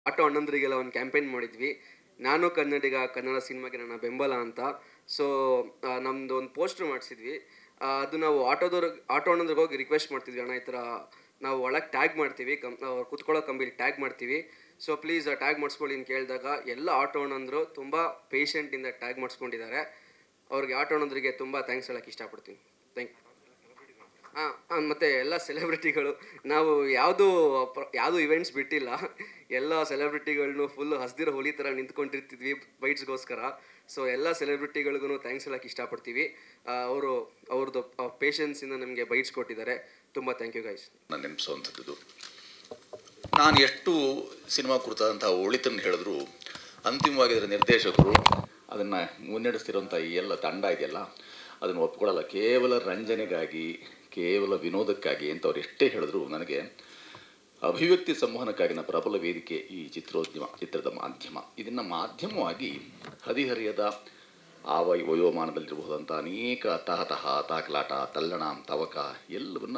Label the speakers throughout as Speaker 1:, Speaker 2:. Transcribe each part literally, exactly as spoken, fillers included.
Speaker 1: Auto ಅಣ್ಣಂದ್ರಿಗೆಲ್ಲ ಒಂದು campaign ಮಾಡಿದ್ವಿ. ನಾನು ಕನ್ನಡಿಗ, ಕನ್ನಡ ಸಿನಿಮಾಗೆ ನನ್ನ ಬೆಂಬಲ ಅಂತ. ಸೊ ನಮ್ಮದು ಒಂದು ಪೋಸ್ಟ್ರು ಮಾಡಿಸಿದ್ವಿ. ಅದು ನಾವು ಆಟೋದವ್ರಿಗೆ ಆಟೋ ಅಣ್ಣಂದ್ರಿಗೆ ಹೋಗಿ ರಿಕ್ವೆಸ್ಟ್ ಮಾಡ್ತಿದ್ವಿ, ಅಣ್ಣ ಈ ಥರ ನಾವು ಒಳಗೆ ಟ್ಯಾಗ್ ಮಾಡ್ತೀವಿ, ಕಂ ಅವ್ರು ಕುತ್ಕೊಳ್ಳೋ ಕಂಬಿಲಿ ಟ್ಯಾಗ್ ಮಾಡ್ತೀವಿ, ಸೊ ಪ್ಲೀಸ್ ಟ್ಯಾಗ್ ಮಾಡಿಸ್ಕೊಳ್ಳಿ ಅಂತ ಕೇಳಿದಾಗ ಎಲ್ಲ ಆಟೋ ಅಣ್ಣಂದರು ತುಂಬ ಪೇಷೆಂಟಿಂದ ಟ್ಯಾಗ್ ಮಾಡಿಸ್ಕೊಂಡಿದ್ದಾರೆ. ಅವ್ರಿಗೆ ಆಟೋ ಅಣ್ಣಂದ್ರಿಗೆ ತುಂಬ ಥ್ಯಾಂಕ್ಸ್ ಹೇಳೋಕ್ಕೆ ಇಷ್ಟಪಡ್ತೀನಿ. Thank you. ಹಾಂ, ಮತ್ತು ಎಲ್ಲ ಸೆಲೆಬ್ರಿಟಿಗಳು ನಾವು ಯಾವುದೂ ಯಾವುದೂ ಇವೆಂಟ್ಸ್ ಬಿಟ್ಟಿಲ್ಲ. ಎಲ್ಲ ಸೆಲೆಬ್ರಿಟಿಗಳನ್ನೂ ಫುಲ್ಲು ಹಸ್ದಿರೋ ಹುಲಿ ಥರ ನಿಂತ್ಕೊಂಡಿರ್ತಿದ್ವಿ ಬೈಟ್ಸ್ಗೋಸ್ಕರ. ಸೊ ಎಲ್ಲ ಸೆಲೆಬ್ರಿಟಿಗಳಿಗೂ ಥ್ಯಾಂಕ್ಸ್ ಹೇಳೋಕ್ಕೆ ಇಷ್ಟಪಡ್ತೀವಿ. ಅವರು ಅವ್ರದ್ದು ಪೇಷನ್ಸಿಂದ ನಮಗೆ ಬೈಟ್ಸ್ ಕೊಟ್ಟಿದ್ದಾರೆ. ತುಂಬ ಥ್ಯಾಂಕ್ ಯು ಗೈಸ್.
Speaker 2: ನಾನು ನೆನಪಿಸುವಂಥದ್ದು, ನಾನು ಎಷ್ಟು ಸಿನಿಮಾ ಕುರಿತಾದಂಥ ಒಳಿತನ್ನು ಹೇಳಿದ್ರು ಅಂತಿಮವಾಗಿ ಅದರ ನಿರ್ದೇಶಕರು ಅದನ್ನು ಮುನ್ನಡೆಸ್ತಿರೋಂಥ ಈ ಎಲ್ಲ ತಂಡ ಇದೆಯಲ್ಲ ಅದನ್ನು ಒಪ್ಕೊಳ್ಳಲ್ಲ. ಕೇವಲ ರಂಜನೆಗಾಗಿ, ಕೇವಲ ವಿನೋದಕ್ಕಾಗಿ ಅಂತ ಅವ್ರು ಎಷ್ಟೇ ಹೇಳಿದ್ರು ನನಗೆ ಅಭಿವ್ಯಕ್ತಿ ಸಂವಹನಕ್ಕಾಗಿನ ಪ್ರಬಲ ವೇದಿಕೆ ಈ ಚಿತ್ರೋದ್ಯಮ, ಚಿತ್ರದ ಮಾಧ್ಯಮ. ಇದನ್ನು ಮಾಧ್ಯಮವಾಗಿ ಹದಿಹರಿಯದ ಆವ ವಯೋಮಾನದಲ್ಲಿರಬಹುದಂಥ ಅನೇಕ ತಹತಹ, ತಾಕಲಾಟ, ತಲ್ಲಣ, ತವಕ ಎಲ್ಲವನ್ನ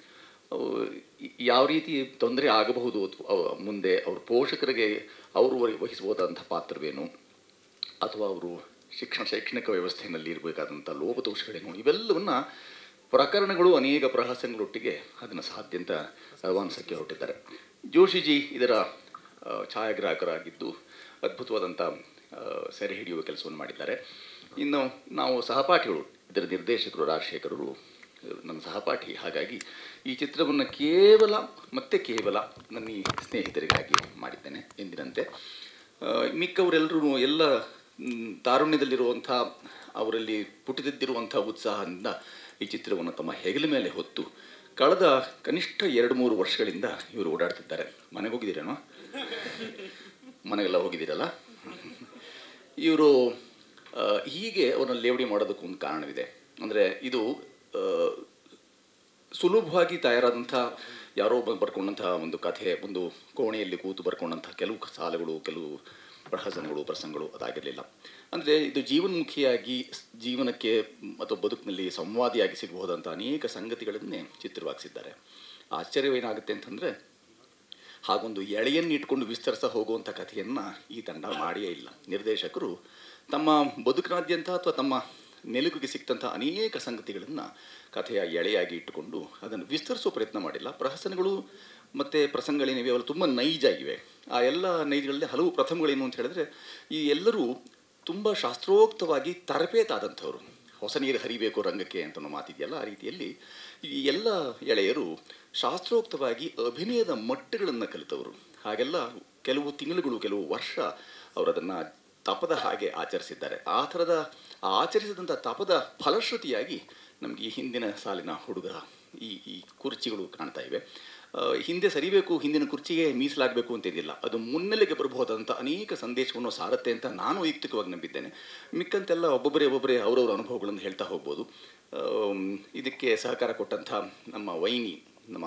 Speaker 2: ಯಾವ ರೀತಿ ತೊಂದರೆ ಆಗಬಹುದು ಮುಂದೆ ಅವ್ರ ಪೋಷಕರಿಗೆ ಅವರು ವಹಿಸಬಹುದಾದಂಥ ಪಾತ್ರವೇನು, ಅಥವಾ ಅವರು ಶಿಕ್ಷಣ ಶೈಕ್ಷಣಿಕ ವ್ಯವಸ್ಥೆಯಲ್ಲಿ ಇರಬೇಕಾದಂಥ ಲೋಪದೋಷಗಳೇನು, ಇವೆಲ್ಲವನ್ನು ಪ್ರಕರಣಗಳು ಅನೇಕ ಪ್ರಹಸನಗಳೊಟ್ಟಿಗೆ ಅದನ್ನು ಸಾಧ್ಯ ಅಂತ ರವಾನಿಸೋಕ್ಕೆ ಹೊರಟಿದ್ದಾರೆ. ಜೋಶಿಜಿ ಇದರ ಛಾಯಾಗ್ರಾಹಕರಾಗಿದ್ದು ಅದ್ಭುತವಾದಂಥ ಸೆರೆ ಹಿಡಿಯುವ ಕೆಲಸವನ್ನು ಮಾಡಿದ್ದಾರೆ. ಇನ್ನು ನಾವು ಸಹಪಾಠಿಗಳು, ಇದರ ನಿರ್ದೇಶಕರು ರಾಜಶೇಖರರು ನನ್ನ ಸಹಪಾಠಿ. ಹಾಗಾಗಿ ಈ ಚಿತ್ರವನ್ನು ಕೇವಲ ಮತ್ತೆ ಕೇವಲ ನನ್ನ ಈ ಸ್ನೇಹಿತರಿಗಾಗಿ ಮಾಡಿದ್ದೇನೆ ಎಂದಿನಂತೆ. ಮಿಕ್ಕವರೆಲ್ಲರೂ ಎಲ್ಲ ತಾರುಣ್ಯದಲ್ಲಿರುವಂಥ, ಅವರಲ್ಲಿ ಪುಟಿದಿದ್ದಿರುವಂಥ ಉತ್ಸಾಹದಿಂದ ಈ ಚಿತ್ರವನ್ನು ತಮ್ಮ ಹೆಗಲ ಮೇಲೆ ಹೊತ್ತು ಕಳೆದ ಕನಿಷ್ಠ ಎರಡು ಮೂರು ವರ್ಷಗಳಿಂದ ಇವರು ಓಡಾಡ್ತಿದ್ದಾರೆ. ಮನೆಗೆ ಹೋಗಿದ್ದೀರೇನೋ? ಮನೆಗೆಲ್ಲ ಹೋಗಿದ್ದೀರಲ್ಲ. ಇವರು ಹೀಗೆ ಅವ್ರನ್ನ ಲೇವಡಿ ಮಾಡೋದಕ್ಕೂ ಒಂದು ಕಾರಣವಿದೆ. ಅಂದರೆ ಇದು ಸುಲಭವಾಗಿ ತಯಾರಾದಂಥ ಯಾರೋ ಬರ್ಕೊಂಡಂಥ ಒಂದು ಕಥೆ, ಒಂದು ಕೋಣೆಯಲ್ಲಿ ಕೂತು ಬರ್ಕೊಂಡಂಥ ಕೆಲವು ಸಾಲುಗಳು, ಕೆಲವು ಪ್ರಹಸನಗಳು, ಪ್ರಸಂಗಗಳು ಅದಾಗಿರಲಿಲ್ಲ. ಅಂದರೆ ಇದು ಜೀವನ್ಮುಖಿಯಾಗಿ ಜೀವನಕ್ಕೆ ಅಥವಾ ಬದುಕಿನಲ್ಲಿ ಸಂವಾದಿಯಾಗಿ ಸಿಗಬಹುದಂಥ ಅನೇಕ ಸಂಗತಿಗಳನ್ನೇ ಚಿತ್ರವಾಗಿಸಿದ್ದಾರೆ. ಆಶ್ಚರ್ಯವೇನಾಗುತ್ತೆ ಅಂತಂದರೆ, ಹಾಗೊಂದು ಎಳೆಯನ್ನು ಇಟ್ಕೊಂಡು ವಿಸ್ತರಿಸ ಹೋಗುವಂಥ ಕಥೆಯನ್ನು ಈ ತಂಡ ಮಾಡಿಯೇ ಇಲ್ಲ. ನಿರ್ದೇಶಕರು ತಮ್ಮ ಬದುಕಿನಾದ್ಯಂತ ಅಥವಾ ತಮ್ಮ ನೆಲುಗಿಗೆ ಸಿಕ್ತಂಥ ಅನೇಕ ಸಂಗತಿಗಳನ್ನು ಕಥೆಯ ಎಳೆಯಾಗಿ ಇಟ್ಟುಕೊಂಡು ಅದನ್ನು ವಿಸ್ತರಿಸೋ ಪ್ರಯತ್ನ ಮಾಡಿಲ್ಲ. ಪ್ರಹಸನಗಳು ಮತ್ತು ಪ್ರಸಂಗಗಳೇನಿವೆ ಅವೆಲ್ಲ ತುಂಬ ನೈಜ ಇವೆ. ಆ ಎಲ್ಲ ನೈಜಗಳಲ್ಲಿ ಹಲವು ಪ್ರಥಮಗಳೇನು ಅಂತ ಹೇಳಿದ್ರೆ, ಈ ಎಲ್ಲರೂ ತುಂಬ ಶಾಸ್ತ್ರೋಕ್ತವಾಗಿ ತರಬೇತಾದಂಥವ್ರು. ಹೊಸ ನೀರು ಹರಿಬೇಕು ರಂಗಕ್ಕೆ ಅಂತ ಮಾತಿದೆಯಲ್ಲ, ಆ ರೀತಿಯಲ್ಲಿ ಈ ಎಲ್ಲ ಎಳೆಯರು ಶಾಸ್ತ್ರೋಕ್ತವಾಗಿ ಅಭಿನಯದ ಮಟ್ಟಗಳನ್ನು ಕಲಿತವರು. ಹಾಗೆಲ್ಲ ಕೆಲವು ತಿಂಗಳುಗಳು, ಕೆಲವು ವರ್ಷ ಅವರು ಅದನ್ನು ತಪದ ಹಾಗೆ ಆಚರಿಸಿದ್ದಾರೆ. ಆ ಥರದ ಆಚರಿಸಿದಂಥ ತಪದ ಫಲಶ್ರುತಿಯಾಗಿ ನಮಗೆ ಈ ಹಿಂದಿನ ಸಾಲಿನ ಹುಡುಗರ ಈ ಈ ಕುರ್ಚಿಗಳು ಕಾಣ್ತಾ ಇವೆ. ಹಿಂದೆ ಸರಿಬೇಕು, ಹಿಂದಿನ ಕುರ್ಚಿಗೆ ಮೀಸಲಾಗಬೇಕು ಅಂತಿದ್ದಿಲ್ಲ. ಅದು ಮುನ್ನೆಲೆಗೆ ಬರಬಹುದಾದಂಥ ಅನೇಕ ಸಂದೇಶವನ್ನು ಸಾರುತ್ತೆ ಅಂತ ನಾನು ವೈಯಕ್ತಿಕವಾಗಿ ನಂಬಿದ್ದೇನೆ. ಮಿಕ್ಕಂತೆಲ್ಲ ಒಬ್ಬೊಬ್ಬರೇ ಒಬ್ಬೊಬ್ಬರೇ ಅವರವರ ಅನುಭವಗಳನ್ನು ಹೇಳ್ತಾ ಹೋಗ್ಬೋದು. ಇದಕ್ಕೆ ಸಹಕಾರ ಕೊಟ್ಟಂಥ ನಮ್ಮ ವೈನಿ, ನಮ್ಮ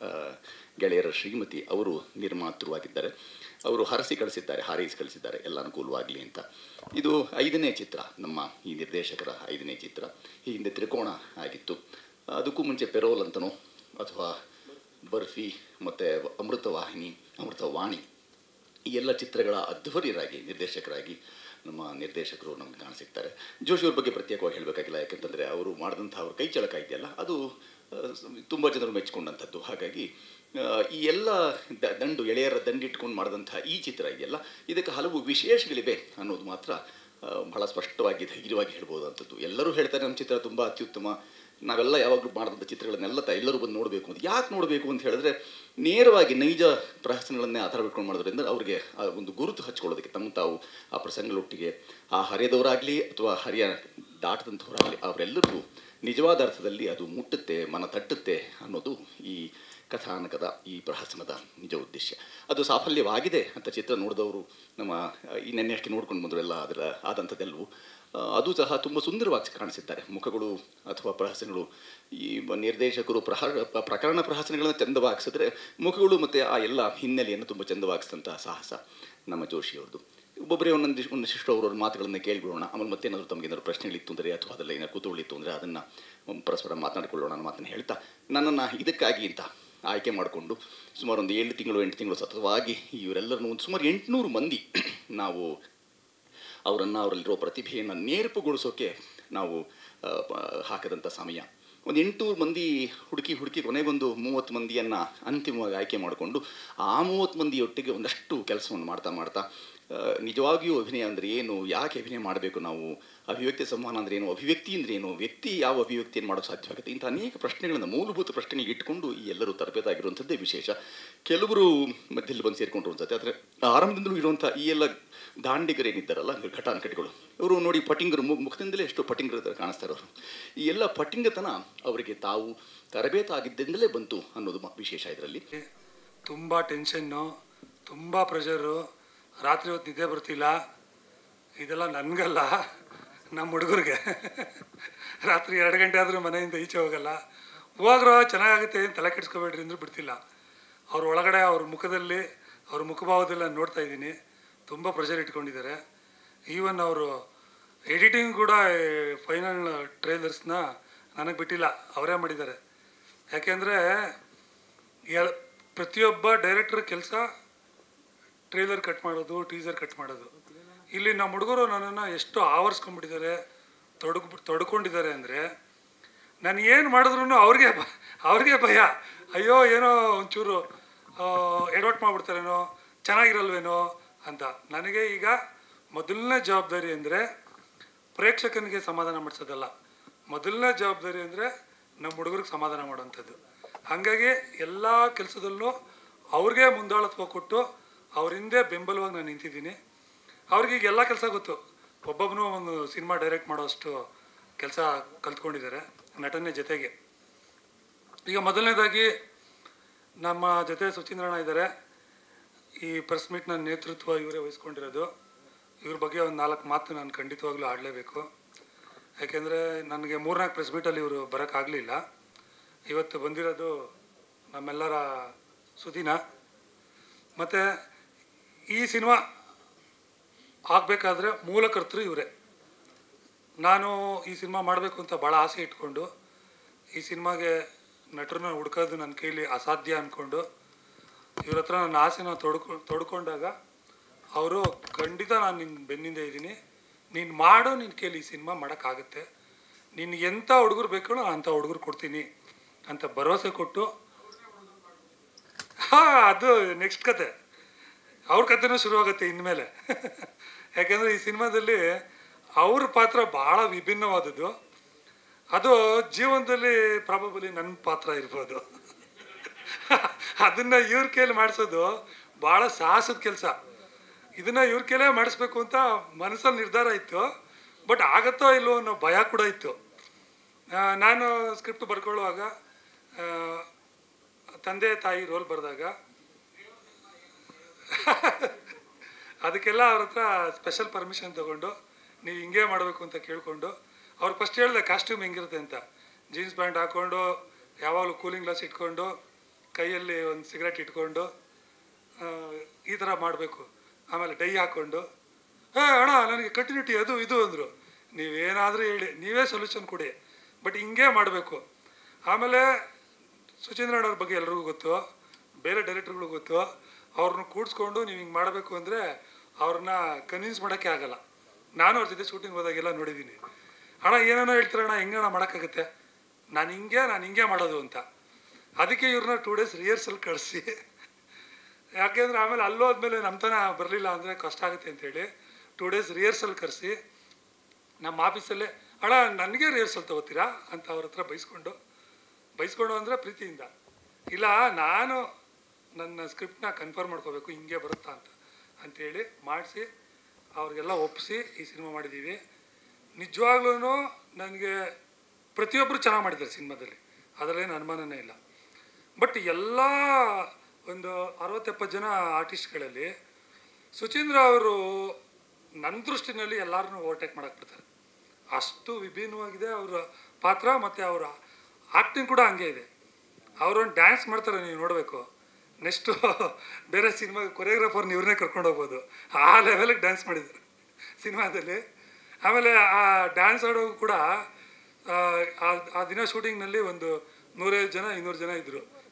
Speaker 2: ಗೆಳೆಯರ ಶ್ರೀಮತಿ, ಅವರು ನಿರ್ಮಾತೃವಾಗಿದ್ದಾರೆ. ಅವರು ಹರಸಿ ಕಳಿಸಿದ್ದಾರೆ, ಹಾರೈಸಿ ಕಳಿಸಿದ್ದಾರೆ ಎಲ್ಲ ಅನುಕೂಲವಾಗಲಿ ಅಂತ. ಇದು ಐದನೇ ಚಿತ್ರ, ನಮ್ಮ ಈ ನಿರ್ದೇಶಕರ ಐದನೇ ಚಿತ್ರ. ಈ ಹಿಂದೆ ತ್ರಿಕೋಣ ಆಗಿತ್ತು. ಅದಕ್ಕೂ ಮುಂಚೆ ಪೆರೋಲ್ ಅಂತನೋ ಅಥವಾ ಬರ್ಫಿ ಮತ್ತು ಅಮೃತವಾಹಿನಿ, ಅಮೃತವಾಣಿ, ಈ ಎಲ್ಲ ಚಿತ್ರಗಳ ಅಧ್ವರ್ಯರಾಗಿ ನಿರ್ದೇಶಕರಾಗಿ ನಮ್ಮ ನಿರ್ದೇಶಕರು ನಮ್ಗೆ ಕಾಣಸಿಗ್ತಾರೆ. ಜೋಶಿಯವ್ರ ಬಗ್ಗೆ ಪ್ರತ್ಯೇಕವಾಗಿ ಹೇಳಬೇಕಾಗಿಲ್ಲ, ಯಾಕೆಂತಂದರೆ ಅವರು ಮಾಡಿದಂಥ ಅವ್ರ ಕೈ ಚಳಕ ಇದೆಯಲ್ಲ ಅದು ತುಂಬ ಜನರು ಮೆಚ್ಚಿಕೊಂಡಂಥದ್ದು. ಹಾಗಾಗಿ ಈ ಎಲ್ಲ ದಂಡು ಎಳೆಯರ ದಂಡಿಟ್ಕೊಂಡು ಮಾಡಿದಂಥ ಈ ಚಿತ್ರ ಇದೆಯಲ್ಲ, ಇದಕ್ಕೆ ಹಲವು ವಿಶೇಷಗಳಿವೆ ಅನ್ನೋದು ಮಾತ್ರ ಬಹಳ ಸ್ಪಷ್ಟವಾಗಿ ಧೈರ್ಯವಾಗಿ ಹೇಳ್ಬೋದು ಅಂಥದ್ದು. ಎಲ್ಲರೂ ಹೇಳ್ತಾರೆ ನಮ್ಮ ಚಿತ್ರ ತುಂಬ ಅತ್ಯುತ್ತಮ, ನಾವೆಲ್ಲ ಯಾವಾಗಲೂ ಮಾಡಿದಂಥ ಚಿತ್ರಗಳನ್ನೆಲ್ಲ ತ ಎಲ್ಲರೂ ಬಂದು ನೋಡಬೇಕು ಅಂತ. ಯಾಕೆ ನೋಡಬೇಕು ಅಂತ ಹೇಳಿದ್ರೆ, ನೇರವಾಗಿ ನೈಜ ಪ್ರಹಸನಗಳನ್ನೇ ಆಧಾರ ಬಿಟ್ಕೊಂಡು ಮಾಡೋದ್ರಿಂದ ಅವರಿಗೆ ಒಂದು ಗುರುತು ಹಚ್ಕೊಳ್ಳೋದಕ್ಕೆ ತಮ್ಮ ತಾವು ಆ ಪ್ರಸಂಗಗಳೊಟ್ಟಿಗೆ ಆ ಹರಿಯದವರಾಗಲಿ ಅಥವಾ ಹರಿಯ ದಾಟದಂಥವರಾಗಲಿ ಅವರೆಲ್ಲರಿಗೂ ನಿಜವಾದ ಅರ್ಥದಲ್ಲಿ ಅದು ಮುಟ್ಟುತ್ತೆ, ಮನ ತಟ್ಟುತ್ತೆ ಅನ್ನೋದು ಈ ಕಥಾನಕದ, ಈ ಪ್ರಹಸನದ ನಿಜ ಉದ್ದೇಶ. ಅದು ಸಾಫಲ್ಯವಾಗಿದೆ ಅಂತ ಚಿತ್ರ ನೋಡಿದವರು ನಮ್ಮ ಈ ನೆನ್ನೆಷ್ಟು ನೋಡ್ಕೊಂಡು ಬಂದರೆಲ್ಲ ಅದರ ಆದಂಥದ್ದೆಲ್ಲವೂ ಅದು ಸಹ ತುಂಬ ಸುಂದರವಾಗಿ ಕಾಣಿಸಿದ್ದಾರೆ. ಮುಖಗಳು ಅಥವಾ ಪ್ರಹಸನಗಳು, ಈ ನಿರ್ದೇಶಕರು ಪ್ರಹ ಪ್ರಕರಣ ಪ್ರಹಸನಗಳನ್ನು ಚಂದವಾಗಿಸಿದ್ರೆ ಮುಖಗಳು ಮತ್ತು ಆ ಎಲ್ಲ ಹಿನ್ನೆಲೆಯನ್ನು ತುಂಬ ಚಂದವಾಗಿಸಿದಂಥ ಸಾಹಸ ನಮ್ಮ ಜೋಶಿಯವ್ರದ್ದು. ಒಬ್ಬೊಬ್ಬರೇ ಒಂದೊಂದು ಒಂದಿಷ್ಟು ಅವ್ರವ್ರ ಮಾತುಗಳನ್ನು ಕೇಳಿಬಿಡೋಣ. ಆಮೇಲೆ ಮತ್ತೇನಾದರೂ ತಮಗೆ ಏನಾದರೂ ಪ್ರಶ್ನೆಗಳಿತ್ತು ಅಂದರೆ ಅಥವಾ ಅದೆಲ್ಲ ಏನಾದ್ರು ಕುತೂಹಲಿತ್ತು ಅಂದರೆ ಅದನ್ನು ಪರಸ್ಪರ ಮಾತನಾಡಿಕೊಳ್ಳೋಣ ಅನ್ನೋ ಮಾತನ್ನು ಹೇಳ್ತಾ, ನನ್ನನ್ನು ಇದಕ್ಕಾಗಿ ಅಂತ ಆಯ್ಕೆ ಮಾಡಿಕೊಂಡು ಸುಮಾರು ಒಂದು ಏಳು ತಿಂಗಳು ಎಂಟು ತಿಂಗಳು ಸತತವಾಗಿ ಇವರೆಲ್ಲರನ್ನು ಒಂದು ಸುಮಾರು ಎಂಟುನೂರು ಮಂದಿ ನಾವು ಅವರನ್ನು ಅವರಲ್ಲಿರೋ ಪ್ರತಿಭೆಯನ್ನು ನೇರ್ಪುಗೊಳಿಸೋಕ್ಕೆ ನಾವು ಹಾಕಿದಂಥ ಸಮಯ. ಒಂದು ಎಂಟುನೂರು ಮಂದಿ ಹುಡುಕಿ ಹುಡುಕಿ ಕೊನೆಗೊಂದು ಮೂವತ್ತು ಮಂದಿಯನ್ನು ಅಂತಿಮವಾಗಿ ಆಯ್ಕೆ ಮಾಡಿಕೊಂಡು ಆ ಮೂವತ್ತು ಮಂದಿಯೊಟ್ಟಿಗೆ ಒಂದಷ್ಟು ಕೆಲಸವನ್ನು ಮಾಡ್ತಾ ಮಾಡ್ತಾ ನಿಜವಾಗಿಯೂ ಅಭಿನಯ ಅಂದರೆ ಏನು, ಯಾಕೆ ಅಭಿನಯ ಮಾಡಬೇಕು, ನಾವು ಅಭಿವ್ಯಕ್ತಿ ಸಂವಹನ ಅಂದರೆ ಏನು, ಅಭಿವ್ಯಕ್ತಿ ಅಂದರೆ ಏನು, ವ್ಯಕ್ತಿ ಯಾವ ಅಭಿವ್ಯಕ್ತಿಯನ್ನು ಮಾಡೋಕ್ಕೆ ಸಾಧ್ಯವಾಗುತ್ತೆ, ಇಂಥ ಅನೇಕ ಪ್ರಶ್ನೆಗಳನ್ನು ಮೂಲಭೂತ ಪ್ರಶ್ನೆಗೆ ಇಟ್ಟುಕೊಂಡು ಈ ಎಲ್ಲರೂ ತರಬೇತಾಗಿರುವಂಥದ್ದೇ ವಿಶೇಷ. ಕೆಲವರು ಮಧ್ಯದಲ್ಲಿ ಬಂದು ಸೇರಿಕೊಂಡ್ರು ಅನ್ಸುತ್ತೆ. ಆದರೆ ಆರಂಭದಿಂದಲೂ ಇರುವಂಥ ಈ ಎಲ್ಲ ದಾಂಡಿಗರೇನಿದ್ದಾರಲ್ಲ, ಘಟಾನುಘಟಿಗಳು, ಇವರು ನೋಡಿ ಪಟಿಂಗರು ಮುಖದಿಂದಲೇ ಎಷ್ಟು ಪಟಿಂಗರ ಕಾಣಿಸ್ತಾ ಇರೋರು. ಈ ಎಲ್ಲ ಪಟಿಂಗತನ ಅವರಿಗೆ ತಾವು ತರಬೇತಾಗಿದ್ದರಿಂದಲೇ ಬಂತು ಅನ್ನೋದು ವಿಶೇಷ. ಇದರಲ್ಲಿ
Speaker 3: ತುಂಬ ಟೆನ್ಷನ್ನು, ತುಂಬ ಪ್ರೆಷರು, ರಾತ್ರಿ ಹೊತ್ತು ನಿದ್ದೆ ಬರ್ತಿಲ್ಲ. ಇದೆಲ್ಲ ನನಗಲ್ಲ, ನಮ್ಮ ಹುಡುಗರಿಗೆ. ರಾತ್ರಿ ಎರಡು ಗಂಟೆ ಆದರೂ ಮನೆಯಿಂದ ಈಚೆ ಹೋಗಲ್ಲ. ಹೋಗ್ರೋ ಚೆನ್ನಾಗುತ್ತೆ ಏನು ತಲೆ ಕೆಡಿಸ್ಕೋಬೇಡ್ರಿ ಅಂದರೂ ಬಿಡ್ತಿಲ್ಲ. ಅವ್ರ ಒಳಗಡೆ ಅವ್ರ ಮುಖದಲ್ಲಿ ಅವ್ರ ಮುಖಭಾವದಲ್ಲಿ ನಾನು ನೋಡ್ತಾ ಇದ್ದೀನಿ, ತುಂಬ ಪ್ರೆಷರ್ ಇಟ್ಕೊಂಡಿದ್ದಾರೆ. ಈವನ್ ಅವರು ಎಡಿಟಿಂಗ್ ಕೂಡ ಫೈನಲ್ ಟ್ರೇಲರ್ಸ್ನ ನನಗೆ ಬಿಟ್ಟಿಲ್ಲ, ಅವರೇ ಮಾಡಿದ್ದಾರೆ. ಯಾಕೆಂದರೆ ಎಲ್ ಪ್ರತಿಯೊಬ್ಬ ಡೈರೆಕ್ಟರ್ ಕೆಲಸ ಟ್ರೇಲರ್ ಕಟ್ ಮಾಡೋದು, ಟೀಸರ್ ಕಟ್ ಮಾಡೋದು. ಇಲ್ಲಿ ನಮ್ಮ ಹುಡುಗರು ನನ್ನನ್ನು ಎಷ್ಟು ಆವರಿಸ್ಕೊಂಡ್ಬಿಟ್ಟಿದ್ದಾರೆ, ತೊಡಗು ತೊಡ್ಕೊಂಡಿದ್ದಾರೆ ಅಂದರೆ ನಾನು ಏನು ಮಾಡಿದ್ರು ಅವ್ರಿಗೆ ಬ ಅವ್ರಿಗೆ ಭಯ. ಅಯ್ಯೋ ಏನೋ ಒಂಚೂರು ಎಡವಟ್ ಮಾಡಿಬಿಡ್ತಾರೇನೋ, ಚೆನ್ನಾಗಿರಲ್ವೇನೋ ಅಂತ. ನನಗೆ ಈಗ ಮೊದಲನೇ ಜವಾಬ್ದಾರಿ ಅಂದರೆ ಪ್ರೇಕ್ಷಕನಿಗೆ ಸಮಾಧಾನ ಮಾಡಿಸೋದಲ್ಲ, ಮೊದಲನೇ ಜವಾಬ್ದಾರಿ ಅಂದರೆ ನಮ್ಮ ಹುಡುಗರಿಗೆ ಸಮಾಧಾನ ಮಾಡೋವಂಥದ್ದು. ಹಾಗಾಗಿ ಎಲ್ಲ ಕೆಲಸದಲ್ಲೂ ಅವ್ರಿಗೆ ಮುಂದಾಳತ್ವ ಕೊಟ್ಟು ಅವ್ರ ಹಿಂದೆ ಬೆಂಬಲವಾಗಿ ನಾನು ನಿಂತಿದ್ದೀನಿ. ಅವ್ರಿಗೆ ಎಲ್ಲ ಕೆಲಸ ಗೊತ್ತು, ಒಬ್ಬೊಬ್ಬನೂ ಒಂದು ಸಿನಿಮಾ ಡೈರೆಕ್ಟ್ ಮಾಡೋಷ್ಟು ಕೆಲಸ ಕಲ್ತ್ಕೊಂಡಿದ್ದಾರೆ ನಟನೆ ಜೊತೆಗೆ. ಈಗ ಮೊದಲನೇದಾಗಿ ನಮ್ಮ ಜೊತೆ ಸುಚೀಂದ್ರಣ್ಣ ಇದ್ದಾರೆ. ಈ ಪ್ರೆಸ್ ಮೀಟ್ನ ನೇತೃತ್ವ ಇವರೇ ವಹಿಸ್ಕೊಂಡಿರೋದು. ಇವ್ರ ಬಗ್ಗೆ ಒಂದು ನಾಲ್ಕು ಮಾತು ನಾನು ಖಂಡಿತವಾಗ್ಲೂ ಆಡಲೇಬೇಕು. ಯಾಕೆಂದರೆ ನನಗೆ ಮೂರ್ನಾಲ್ಕು ಪ್ರೆಸ್ ಮೀಟಲ್ಲಿ ಇವರು ಬರೋಕ್ಕಾಗಲಿಲ್ಲ. ಇವತ್ತು ಬಂದಿರೋದು ನಮ್ಮೆಲ್ಲರ ಸುದಿನ. ಮತ್ತು ಈ ಸಿನಿಮಾ ಆಗಬೇಕಾದ್ರೆ ಮೂಲಕರ್ತರು ಇವರೇ. ನಾನು ಈ ಸಿನಿಮಾ ಮಾಡಬೇಕು ಅಂತ ಭಾಳ ಆಸೆ ಇಟ್ಕೊಂಡು ಈ ಸಿನಿಮಾಗೆ ನಟರನ್ನ ಹುಡ್ಕೋದು ನನ್ನ ಕೈಲಿ ಅಸಾಧ್ಯ ಅಂದ್ಕೊಂಡು ಇವ್ರ ಹತ್ರ ನನ್ನ ಆಸೆನ ತೊಡ್ಕೊ ತೊಡ್ಕೊಂಡಾಗ ಅವರು ಖಂಡಿತ ನಾನು ನಿನ್ನ ಬೆನ್ನಿಂದ ಇದ್ದೀನಿ, ನೀನು ಮಾಡು, ನಿನ್ನ ಕೈಲಿ ಈ ಸಿನಿಮಾ ಮಾಡೋಕ್ಕಾಗುತ್ತೆ, ನಿನಗೆ ಎಂಥ ಹುಡುಗರು ಬೇಕೋ ಅಂಥ ಹುಡುಗರು ಕೊಡ್ತೀನಿ ಅಂತ ಭರವಸೆ ಕೊಟ್ಟು, ಹಾಂ ಅದು ನೆಕ್ಸ್ಟ್ ಕತೆ, ಅವ್ರ ಕಥೆನೂ ಶುರುವಾಗುತ್ತೆ ಇನ್ಮೇಲೆ. ಯಾಕೆಂದರೆ ಈ ಸಿನಿಮಾದಲ್ಲಿ ಅವ್ರ ಪಾತ್ರ ಭಾಳ ವಿಭಿನ್ನವಾದದ್ದು. ಅದು ಜೀವನದಲ್ಲಿ ಪ್ರಾಬಬಲಿ ನನ್ನ ಪಾತ್ರ ಇರ್ಬೋದು. ಅದನ್ನು ಇವ್ರ ಕೈಲಿ ಮಾಡಿಸೋದು ಭಾಳ ಸಾಹಸದ ಕೆಲಸ. ಇದನ್ನು ಇವ್ರ ಕೈಲೇ ಮಾಡಿಸ್ಬೇಕು ಅಂತ ಮನಸ್ಸಲ್ಲಿ ನಿರ್ಧಾರ ಇತ್ತು. ಬಟ್ ಆಗತ್ತೋ ಇಲ್ಲೋ ಅನ್ನೋ ಭಯ ಕೂಡ ಇತ್ತು. ನಾನು ಸ್ಕ್ರಿಪ್ಟ್ ಬರ್ಕೊಳ್ಳುವಾಗ ತಂದೆ ತಾಯಿ ರೋಲ್ ಬರೆದಾಗ ಅದಕ್ಕೆಲ್ಲ ಅವ್ರ ಹತ್ರ ಸ್ಪೆಷಲ್ ಪರ್ಮಿಷನ್ ತೊಗೊಂಡು ನೀವು ಹಿಂಗೆ ಮಾಡಬೇಕು ಅಂತ ಕೇಳಿಕೊಂಡು, ಅವ್ರು ಫಸ್ಟ್ ಹೇಳಿದೆ ಕಾಸ್ಟ್ಯೂಮ್ ಹೆಂಗಿರುತ್ತೆ ಅಂತ. ಜೀನ್ಸ್ ಪ್ಯಾಂಟ್ ಹಾಕ್ಕೊಂಡು ಯಾವಾಗಲೂ ಕೂಲಿಂಗ್ ಗ್ಲಾಸ್ ಇಟ್ಕೊಂಡು ಕೈಯಲ್ಲಿ ಒಂದು ಸಿಗರೆಟ್ ಇಟ್ಕೊಂಡು ಈ ಥರ ಮಾಡಬೇಕು. ಆಮೇಲೆ ಡೈ ಹಾಕ್ಕೊಂಡು, ಹೇ ಅಣ್ಣ ನನಗೆ ಕಂಟಿನ್ಯೂಟಿ ಅದು ಇದು ಅಂದರು. ನೀವೇನಾದರೂ ಹೇಳಿ, ನೀವೇ ಸೊಲ್ಯೂಷನ್ ಕೊಡಿ, ಬಟ್ ಹಿಂಗೆ ಮಾಡಬೇಕು. ಆಮೇಲೆ ಸುಚೀಂದ್ರಣ್ಣವ್ರ ಬಗ್ಗೆ ಎಲ್ರಿಗೂ ಗೊತ್ತು, ಬೇರೆ ಡೈರೆಕ್ಟರ್ಗಳಿಗೂ ಗೊತ್ತು. ಅವ್ರನ್ನ ಕೂಡಿಸ್ಕೊಂಡು ನೀವು ಹಿಂಗೆ ಮಾಡಬೇಕು ಅಂದರೆ ಅವ್ರನ್ನ ಕನ್ವಿನ್ಸ್ ಮಾಡೋಕ್ಕೆ ಆಗಲ್ಲ. ನಾನು ಅವ್ರ ಜೊತೆ ಶೂಟಿಂಗ್ ಹೋದಾಗೆಲ್ಲ ನೋಡಿದ್ದೀನಿ. ಅಣ್ಣ ಏನೇನೋ ಹೇಳ್ತಾರಣ್ಣ, ಹೆಂಗಣ್ಣ ಮಾಡೋಕ್ಕಾಗುತ್ತೆ, ನಾನು ಹಿಂಗೆ ನಾನು ಹಿಂಗೆ ಮಾಡೋದು ಅಂತ. ಅದಕ್ಕೆ ಇವ್ರನ್ನ ಟೂ ಡೇಸ್ ರಿಹರ್ಸಲ್ ಕಳಿಸಿ, ಯಾಕೆಂದರೆ ಆಮೇಲೆ ಅಲ್ಲೋದ್ಮೇಲೆ ನಮ್ಮ ತನ ಬರಲಿಲ್ಲ ಅಂದರೆ ಕಷ್ಟ ಆಗುತ್ತೆ ಅಂಥೇಳಿ ಟೂ ಡೇಸ್ ರಿಹರ್ಸಲ್ ಕರೆಸಿ ನಮ್ಮ ಆಫೀಸಲ್ಲೇ, ಅಣ್ಣ ನನಗೆ ರಿಹರ್ಸಲ್ ತೊಗೋತೀರಾ ಅಂತ ಅವ್ರ ಹತ್ರ ಬೈಸ್ಕೊಂಡು ಬೈಸ್ಕೊಂಡು ಅಂದರೆ ಪ್ರೀತಿಯಿಂದ, ಇಲ್ಲ ನಾನು ನನ್ನ ಸ್ಕ್ರಿಪ್ಟ್ನ ಕನ್ಫರ್ಮ್ ಮಾಡ್ಕೋಬೇಕು ಹಿಂಗೆ ಬರುತ್ತಾ ಅಂತ ಅಂಥೇಳಿ ಮಾಡಿಸಿ ಅವ್ರಿಗೆಲ್ಲ ಒಪ್ಪಿಸಿ ಈ ಸಿನಿಮಾ ಮಾಡಿದ್ದೀವಿ. ನಿಜವಾಗ್ಲೂ ನನಗೆ ಪ್ರತಿಯೊಬ್ಬರು ಚೆನ್ನಾಗಿ ಮಾಡಿದ್ದಾರೆ ಸಿನಿಮಾದಲ್ಲಿ, ಅದರಲ್ಲೇನು ಅನುಮಾನನೇ ಇಲ್ಲ. ಬಟ್ ಎಲ್ಲ ಒಂದು ಅರವತ್ತೆಪ್ಪತ್ತು ಜನ ಆರ್ಟಿಸ್ಟ್ಗಳಲ್ಲಿ ಸುಚೀಂದ್ರ ಅವರು ನನ್ನ ದೃಷ್ಟಿನಲ್ಲಿ ಎಲ್ಲರನ್ನೂ ಓವರ್ಟೇಕ್ ಮಾಡಕ್ಕೆ ಬಿಡ್ತಾರೆ. ಅಷ್ಟು ವಿಭಿನ್ನವಾಗಿದೆ ಅವರ ಪಾತ್ರ, ಮತ್ತು ಅವರ ಆ್ಯಕ್ಟಿಂಗ್ ಕೂಡ ಹಂಗೆ ಇದೆ. ಅವರೊಂದು ಡ್ಯಾನ್ಸ್ ಮಾಡ್ತಾರೆ, ನೀವು ನೋಡಬೇಕು. ನೆಕ್ಸ್ಟು ಬೇರೆ ಸಿನಿಮಾ ಕೊರಿಯೋಗ್ರಾಫರ್ನ ಇವ್ರನ್ನೇ ಕರ್ಕೊಂಡು ಹೋಗ್ಬೋದು, ಆ ಲೆವೆಲಿಗೆ ಡ್ಯಾನ್ಸ್ ಮಾಡಿದ್ದಾರೆ ಸಿನಿಮಾದಲ್ಲಿ. ಆಮೇಲೆ ಆ ಡ್ಯಾನ್ಸ್ ಆಡೋದು ಕೂಡ ಆ ದಿನ ಶೂಟಿಂಗ್ನಲ್ಲಿ ಒಂದು ನೂರೈವತ್ತು ಜನ ಇನ್ನೂರು ಜನ ಇದ್ದರು.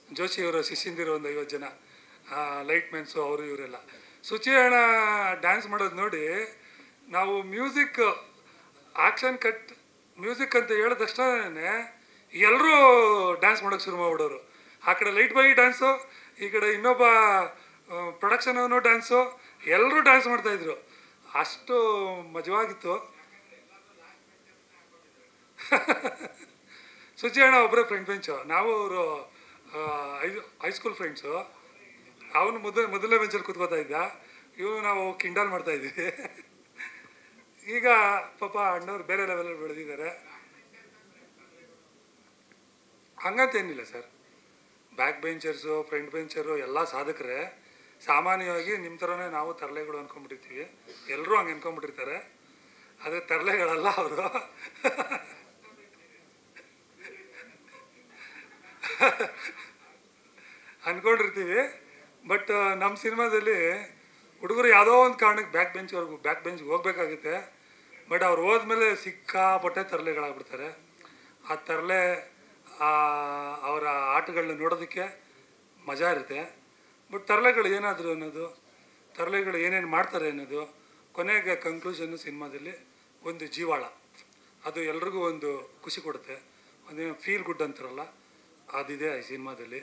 Speaker 3: ಜೋಶಿಯವರ ಶಿಷ್ಯಂದಿರು ಒಂದು ಐವತ್ತು ಜನ ಲೈಟ್ ಮ್ಯಾನ್ಸು ಅವರು ಇವರೆಲ್ಲ. ಸುಚಿ ಅಣ್ಣ ಡ್ಯಾನ್ಸ್ ಮಾಡೋದು ನೋಡಿ ನಾವು ಮ್ಯೂಸಿಕ್ ಆ್ಯಕ್ಷನ್ ಕಟ್ ಮ್ಯೂಸಿಕ್ ಅಂತ ಹೇಳಿದ ತಕ್ಷಣ ಎಲ್ಲರೂ ಡ್ಯಾನ್ಸ್ ಮಾಡೋಕ್ಕೆ ಶುರು ಮಾಡ್ಬಿಡೋರು. ಆ ಕಡೆ ಲೈಟ್ ಬಾಯಿ ಡ್ಯಾನ್ಸು, ಈ ಕಡೆ ಇನ್ನೊಬ್ಬ ಪ್ರೊಡಕ್ಷನ್ ಅವನು ಡ್ಯಾನ್ಸು, ಎಲ್ಲರೂ ಡ್ಯಾನ್ಸ್ ಮಾಡ್ತಾಯಿದ್ರು. ಅಷ್ಟು ಮಜವಾಗಿತ್ತು. ಸುಚಿ ಅಣ್ಣ ಒಬ್ಬರೇ ಫ್ರೆಂಡ್ ಬೆಂಚು, ನಾವು ಅವರು ಐ ಹೈಸ್ಕೂಲ್ ಫ್ರೆಂಡ್ಸು. ಅವನು ಮೊದಲ ಮೊದಲನೇ ಬೆಂಚಲ್ಲಿ ಕೂತ್ಕೋತಾ ಇದ್ದ, ಇವು ನಾವು ಕಿಂಡಲ್ ಮಾಡ್ತಾಯಿದ್ವಿ. ಈಗ ಪಾಪ ಅಣ್ಣವ್ರು ಬೇರೆ ಲೆವೆಲಲ್ಲಿ ಬೆಳೆದಿದ್ದಾರೆ. ಹಂಗಂತೇನಿಲ್ಲ sir, back benchers front bencher ಎಲ್ಲ ಸಾಧಕರೇ. ಸಾಮಾನ್ಯವಾಗಿ ನಿಮ್ಮ ಥರನೇ ನಾವು ತರಲೆಗಳು ಅಂದ್ಕೊಂಡ್ಬಿಟ್ಟಿರ್ತೀವಿ, ಎಲ್ಲರೂ ಹಂಗೆ ಅಂದ್ಕೊಂಡ್ಬಿಟ್ಟಿರ್ತಾರೆ. ಆದರೆ ತರಲೆಗಳಲ್ಲ ಅವರು. ಅಂದ್ಕೊಂಡಿರ್ತೀವಿ. ಬಟ್ ನಮ್ಮ ಸಿನಿಮಾದಲ್ಲಿ ಹುಡುಗರು ಯಾವುದೋ ಒಂದು ಕಾರಣಕ್ಕೆ ಬ್ಯಾಕ್ ಬೆಂಚ್ವರೆಗೂ ಬ್ಯಾಕ್ ಬೆಂಚ್ಗೆ ಹೋಗ್ಬೇಕಾಗುತ್ತೆ. ಬಟ್ ಅವ್ರು ಹೋದ್ಮೇಲೆ ಸಿಕ್ಕಾಪಟ್ಟೆ ತರಲೆಗಳಾಗ್ಬಿಡ್ತಾರೆ. ಆ ತರಲೆ ಅವರ ಆಟಗಳನ್ನ ನೋಡೋದಕ್ಕೆ ಮಜಾ ಇರುತ್ತೆ. ಬಟ್ ತರಲೆಗಳು ಏನಾದರೂ ಅನ್ನೋದು, ತರಲೆಗಳು ಏನೇನು ಮಾಡ್ತಾರೆ ಅನ್ನೋದು ಕೊನೆಗೆ ಕಂಕ್ಲೂಷನ್ನು ಸಿನಿಮಾದಲ್ಲಿ ಒಂದು ಜೀವಾಳ, ಅದು ಎಲ್ರಿಗೂ ಒಂದು ಖುಷಿ ಕೊಡುತ್ತೆ. ಒಂದೇನು ಫೀಲ್ ಗುಡ್ ಅಂತಾರಲ್ಲ, ಅದಿದೆ ಈ ಸಿನಿಮಾದಲ್ಲಿ.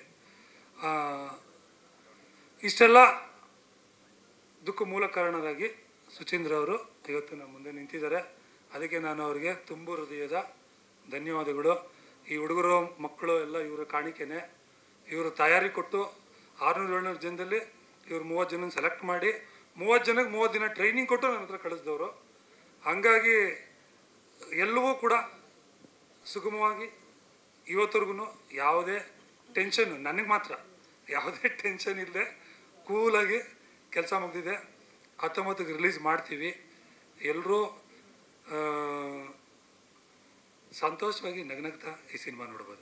Speaker 3: ಇಷ್ಟೆಲ್ಲ ದುಃಖ ಮೂಲ ಕಾರಣರಾಗಿ ಸುಚೀಂದ್ರ ಅವರು ಇವತ್ತು ನಮ್ಮ ಮುಂದೆ ನಿಂತಿದ್ದಾರೆ. ಅದಕ್ಕೆ ನಾನು ಅವರಿಗೆ ತುಂಬ ಹೃದಯದ ಧನ್ಯವಾದಗಳು. ಈ ಹುಡುಗರು ಮಕ್ಕಳು ಎಲ್ಲ ಇವರ ಕಾಣಿಕೆನೆ. ಇವರು ತಯಾರಿ ಕೊಟ್ಟು ಆರುನೂರು ಏಳ್ನೂರು ಜನದಲ್ಲಿ ಇವರು ಮೂವತ್ತು ಜನ ಸೆಲೆಕ್ಟ್ ಮಾಡಿ ಮೂವತ್ತು ಜನಕ್ಕೆ ಮೂವತ್ತು ದಿನ ಟ್ರೈನಿಂಗ್ ಕೊಟ್ಟು ನನ್ನ ಹತ್ರ ಕಳಿಸಿದವರು. ಹಂಗಾಗಿ ಎಲ್ಲವೂ ಕೂಡ ಸುಗಮವಾಗಿ ಇವತ್ತರೆಗೂ ಯಾವುದೇ ಟೆನ್ಷನ್ನು, ನನಗೆ ಮಾತ್ರ ಯಾವುದೇ ಟೆನ್ಷನ್ ಇಲ್ಲದೆ ಕೂಲಾಗಿ ಕೆಲಸ ಮುಗಿದಿದೆ. ಹತ್ತೊಂಬತ್ತಕ್ಕೆ ರಿಲೀಸ್ ಮಾಡ್ತೀವಿ. ಎಲ್ಲರೂ ಸಂತೋಷವಾಗಿ ನಗನಗ್ತಾ ಈ ಸಿನಿಮಾ ನೋಡ್ಬೋದು.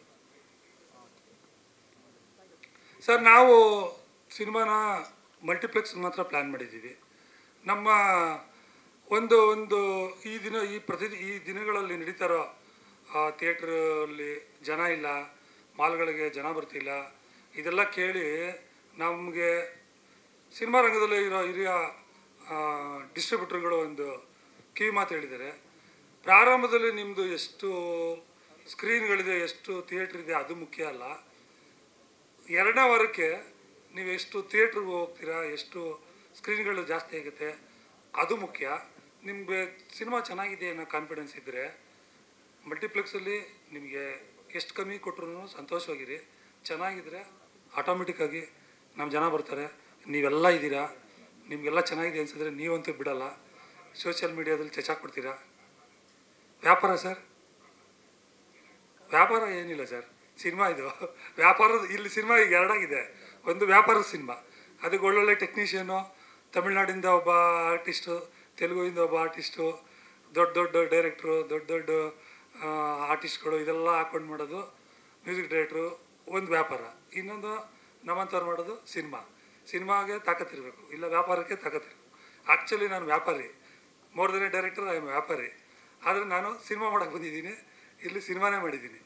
Speaker 3: ಸರ್, ನಾವು ಸಿನಿಮಾನ ಮಲ್ಟಿಪ್ಲೆಕ್ಸ್ ಮಾತ್ರ ಪ್ಲ್ಯಾನ್ ಮಾಡಿದ್ದೀವಿ. ನಮ್ಮ ಒಂದು ಒಂದು ಈ ದಿನ ಈ ಪ್ರತಿ ಈ ದಿನಗಳಲ್ಲಿ ನಡೀತಾರೋ ಥಿಯೇಟ್ರಲ್ಲಿ ಜನ ಇಲ್ಲ, ಮಾಲ್ಗಳಿಗೆ ಜನ ಬರ್ತಿಲ್ಲ, ಇದೆಲ್ಲ ಕೇಳಿ ನಮಗೆ ಸಿನಿಮಾ ರಂಗದಲ್ಲಿ ಇರೋ ಹಿರಿಯ ಡಿಸ್ಟ್ರಿಬ್ಯೂಟರ್ಗಳು ಒಂದು ಕಿವಿ ಮಾತು ಹೇಳಿದ್ದಾರೆ. ಪ್ರಾರಂಭದಲ್ಲಿ ನಿಮ್ಮದು ಎಷ್ಟು ಸ್ಕ್ರೀನ್ಗಳಿದೆ, ಎಷ್ಟು ಥಿಯೇಟ್ರ್ ಇದೆ, ಅದು ಮುಖ್ಯ ಅಲ್ಲ. ಎರಡನೇ ವಾರಕ್ಕೆ ನೀವು ಎಷ್ಟು ಥಿಯೇಟ್ರಿಗೆ ಹೋಗ್ತೀರಾ, ಎಷ್ಟು ಸ್ಕ್ರೀನ್ಗಳು ಜಾಸ್ತಿ ಆಗುತ್ತೆ, ಅದು ಮುಖ್ಯ. ನಿಮಗೆ ಸಿನಿಮಾ ಚೆನ್ನಾಗಿದೆ ಅನ್ನೋ ಕಾನ್ಫಿಡೆನ್ಸ್ ಇದ್ದರೆ ಮಲ್ಟಿಪ್ಲೆಕ್ಸಲ್ಲಿ ನಿಮಗೆ ಎಷ್ಟು ಕಮ್ಮಿ ಕೊಟ್ಟರು ಸಂತೋಷವಾಗಿರಿ. ಚೆನ್ನಾಗಿದ್ದರೆ ಆಟೋಮೆಟಿಕ್ಕಾಗಿ ನಮ್ಮ ಜನ ಬರ್ತಾರೆ. ನೀವೆಲ್ಲ ಇದ್ದೀರಾ, ನಿಮಗೆಲ್ಲ ಚೆನ್ನಾಗಿದೆ ಅನಿಸಿದ್ರೆ ನೀವಂತೂ ಬಿಡಲ್ಲ, ಸೋಷಿಯಲ್ ಮೀಡಿಯಾದಲ್ಲಿ ಚಚಾಕ್ಬಿಡ್ತೀರಾ. ವ್ಯಾಪಾರ ಸರ್, ವ್ಯಾಪಾರ ಏನಿಲ್ಲ ಸರ್, ಸಿನಿಮಾ ಇದು ವ್ಯಾಪಾರದ. ಇಲ್ಲಿ ಸಿನಿಮಾ ಈಗ ಎರಡಾಗಿದೆ. ಒಂದು ವ್ಯಾಪಾರದ ಸಿನಿಮಾ, ಅದಕ್ಕೆ ಒಳ್ಳೊಳ್ಳೆ ಟೆಕ್ನಿಷಿಯನು, ತಮಿಳ್ನಾಡಿಂದ ಒಬ್ಬ ಆರ್ಟಿಸ್ಟು, ತೆಲುಗುವಿಂದ ಒಬ್ಬ ಆರ್ಟಿಸ್ಟು, ದೊಡ್ಡ ದೊಡ್ಡ ಡೈರೆಕ್ಟ್ರು, ದೊಡ್ಡ ದೊಡ್ಡ ಆರ್ಟಿಸ್ಟ್ಗಳು, ಇದೆಲ್ಲ ಹಾಕ್ಕೊಂಡು ಮಾಡೋದು ಮ್ಯೂಸಿಕ್ ಡೈರೆಕ್ಟ್ರು ಒಂದು ವ್ಯಾಪಾರ. ಇನ್ನೊಂದು ನಮ್ಮಂಥವ್ರು ಮಾಡೋದು ಸಿನಿಮಾ. ಸಿನಿಮಾಗೆ ತಾಕತ್ತಿರಬೇಕು, ಇಲ್ಲ ವ್ಯಾಪಾರಕ್ಕೆ ತಾಕತ್ತಿರಬೇಕು. ಆ್ಯಕ್ಚುಲಿ ನಾನು ವ್ಯಾಪಾರಿ, more than a director, I am ವ್ಯಾಪಾರಿ. ಆದರೆ ನಾನು ಸಿನಿಮಾ ಮಾಡೋಕ್ಕೆ ಬಂದಿದ್ದೀನಿ, ಇಲ್ಲಿ ಸಿನಿಮಾನೇ ಮಾಡಿದ್ದೀನಿ.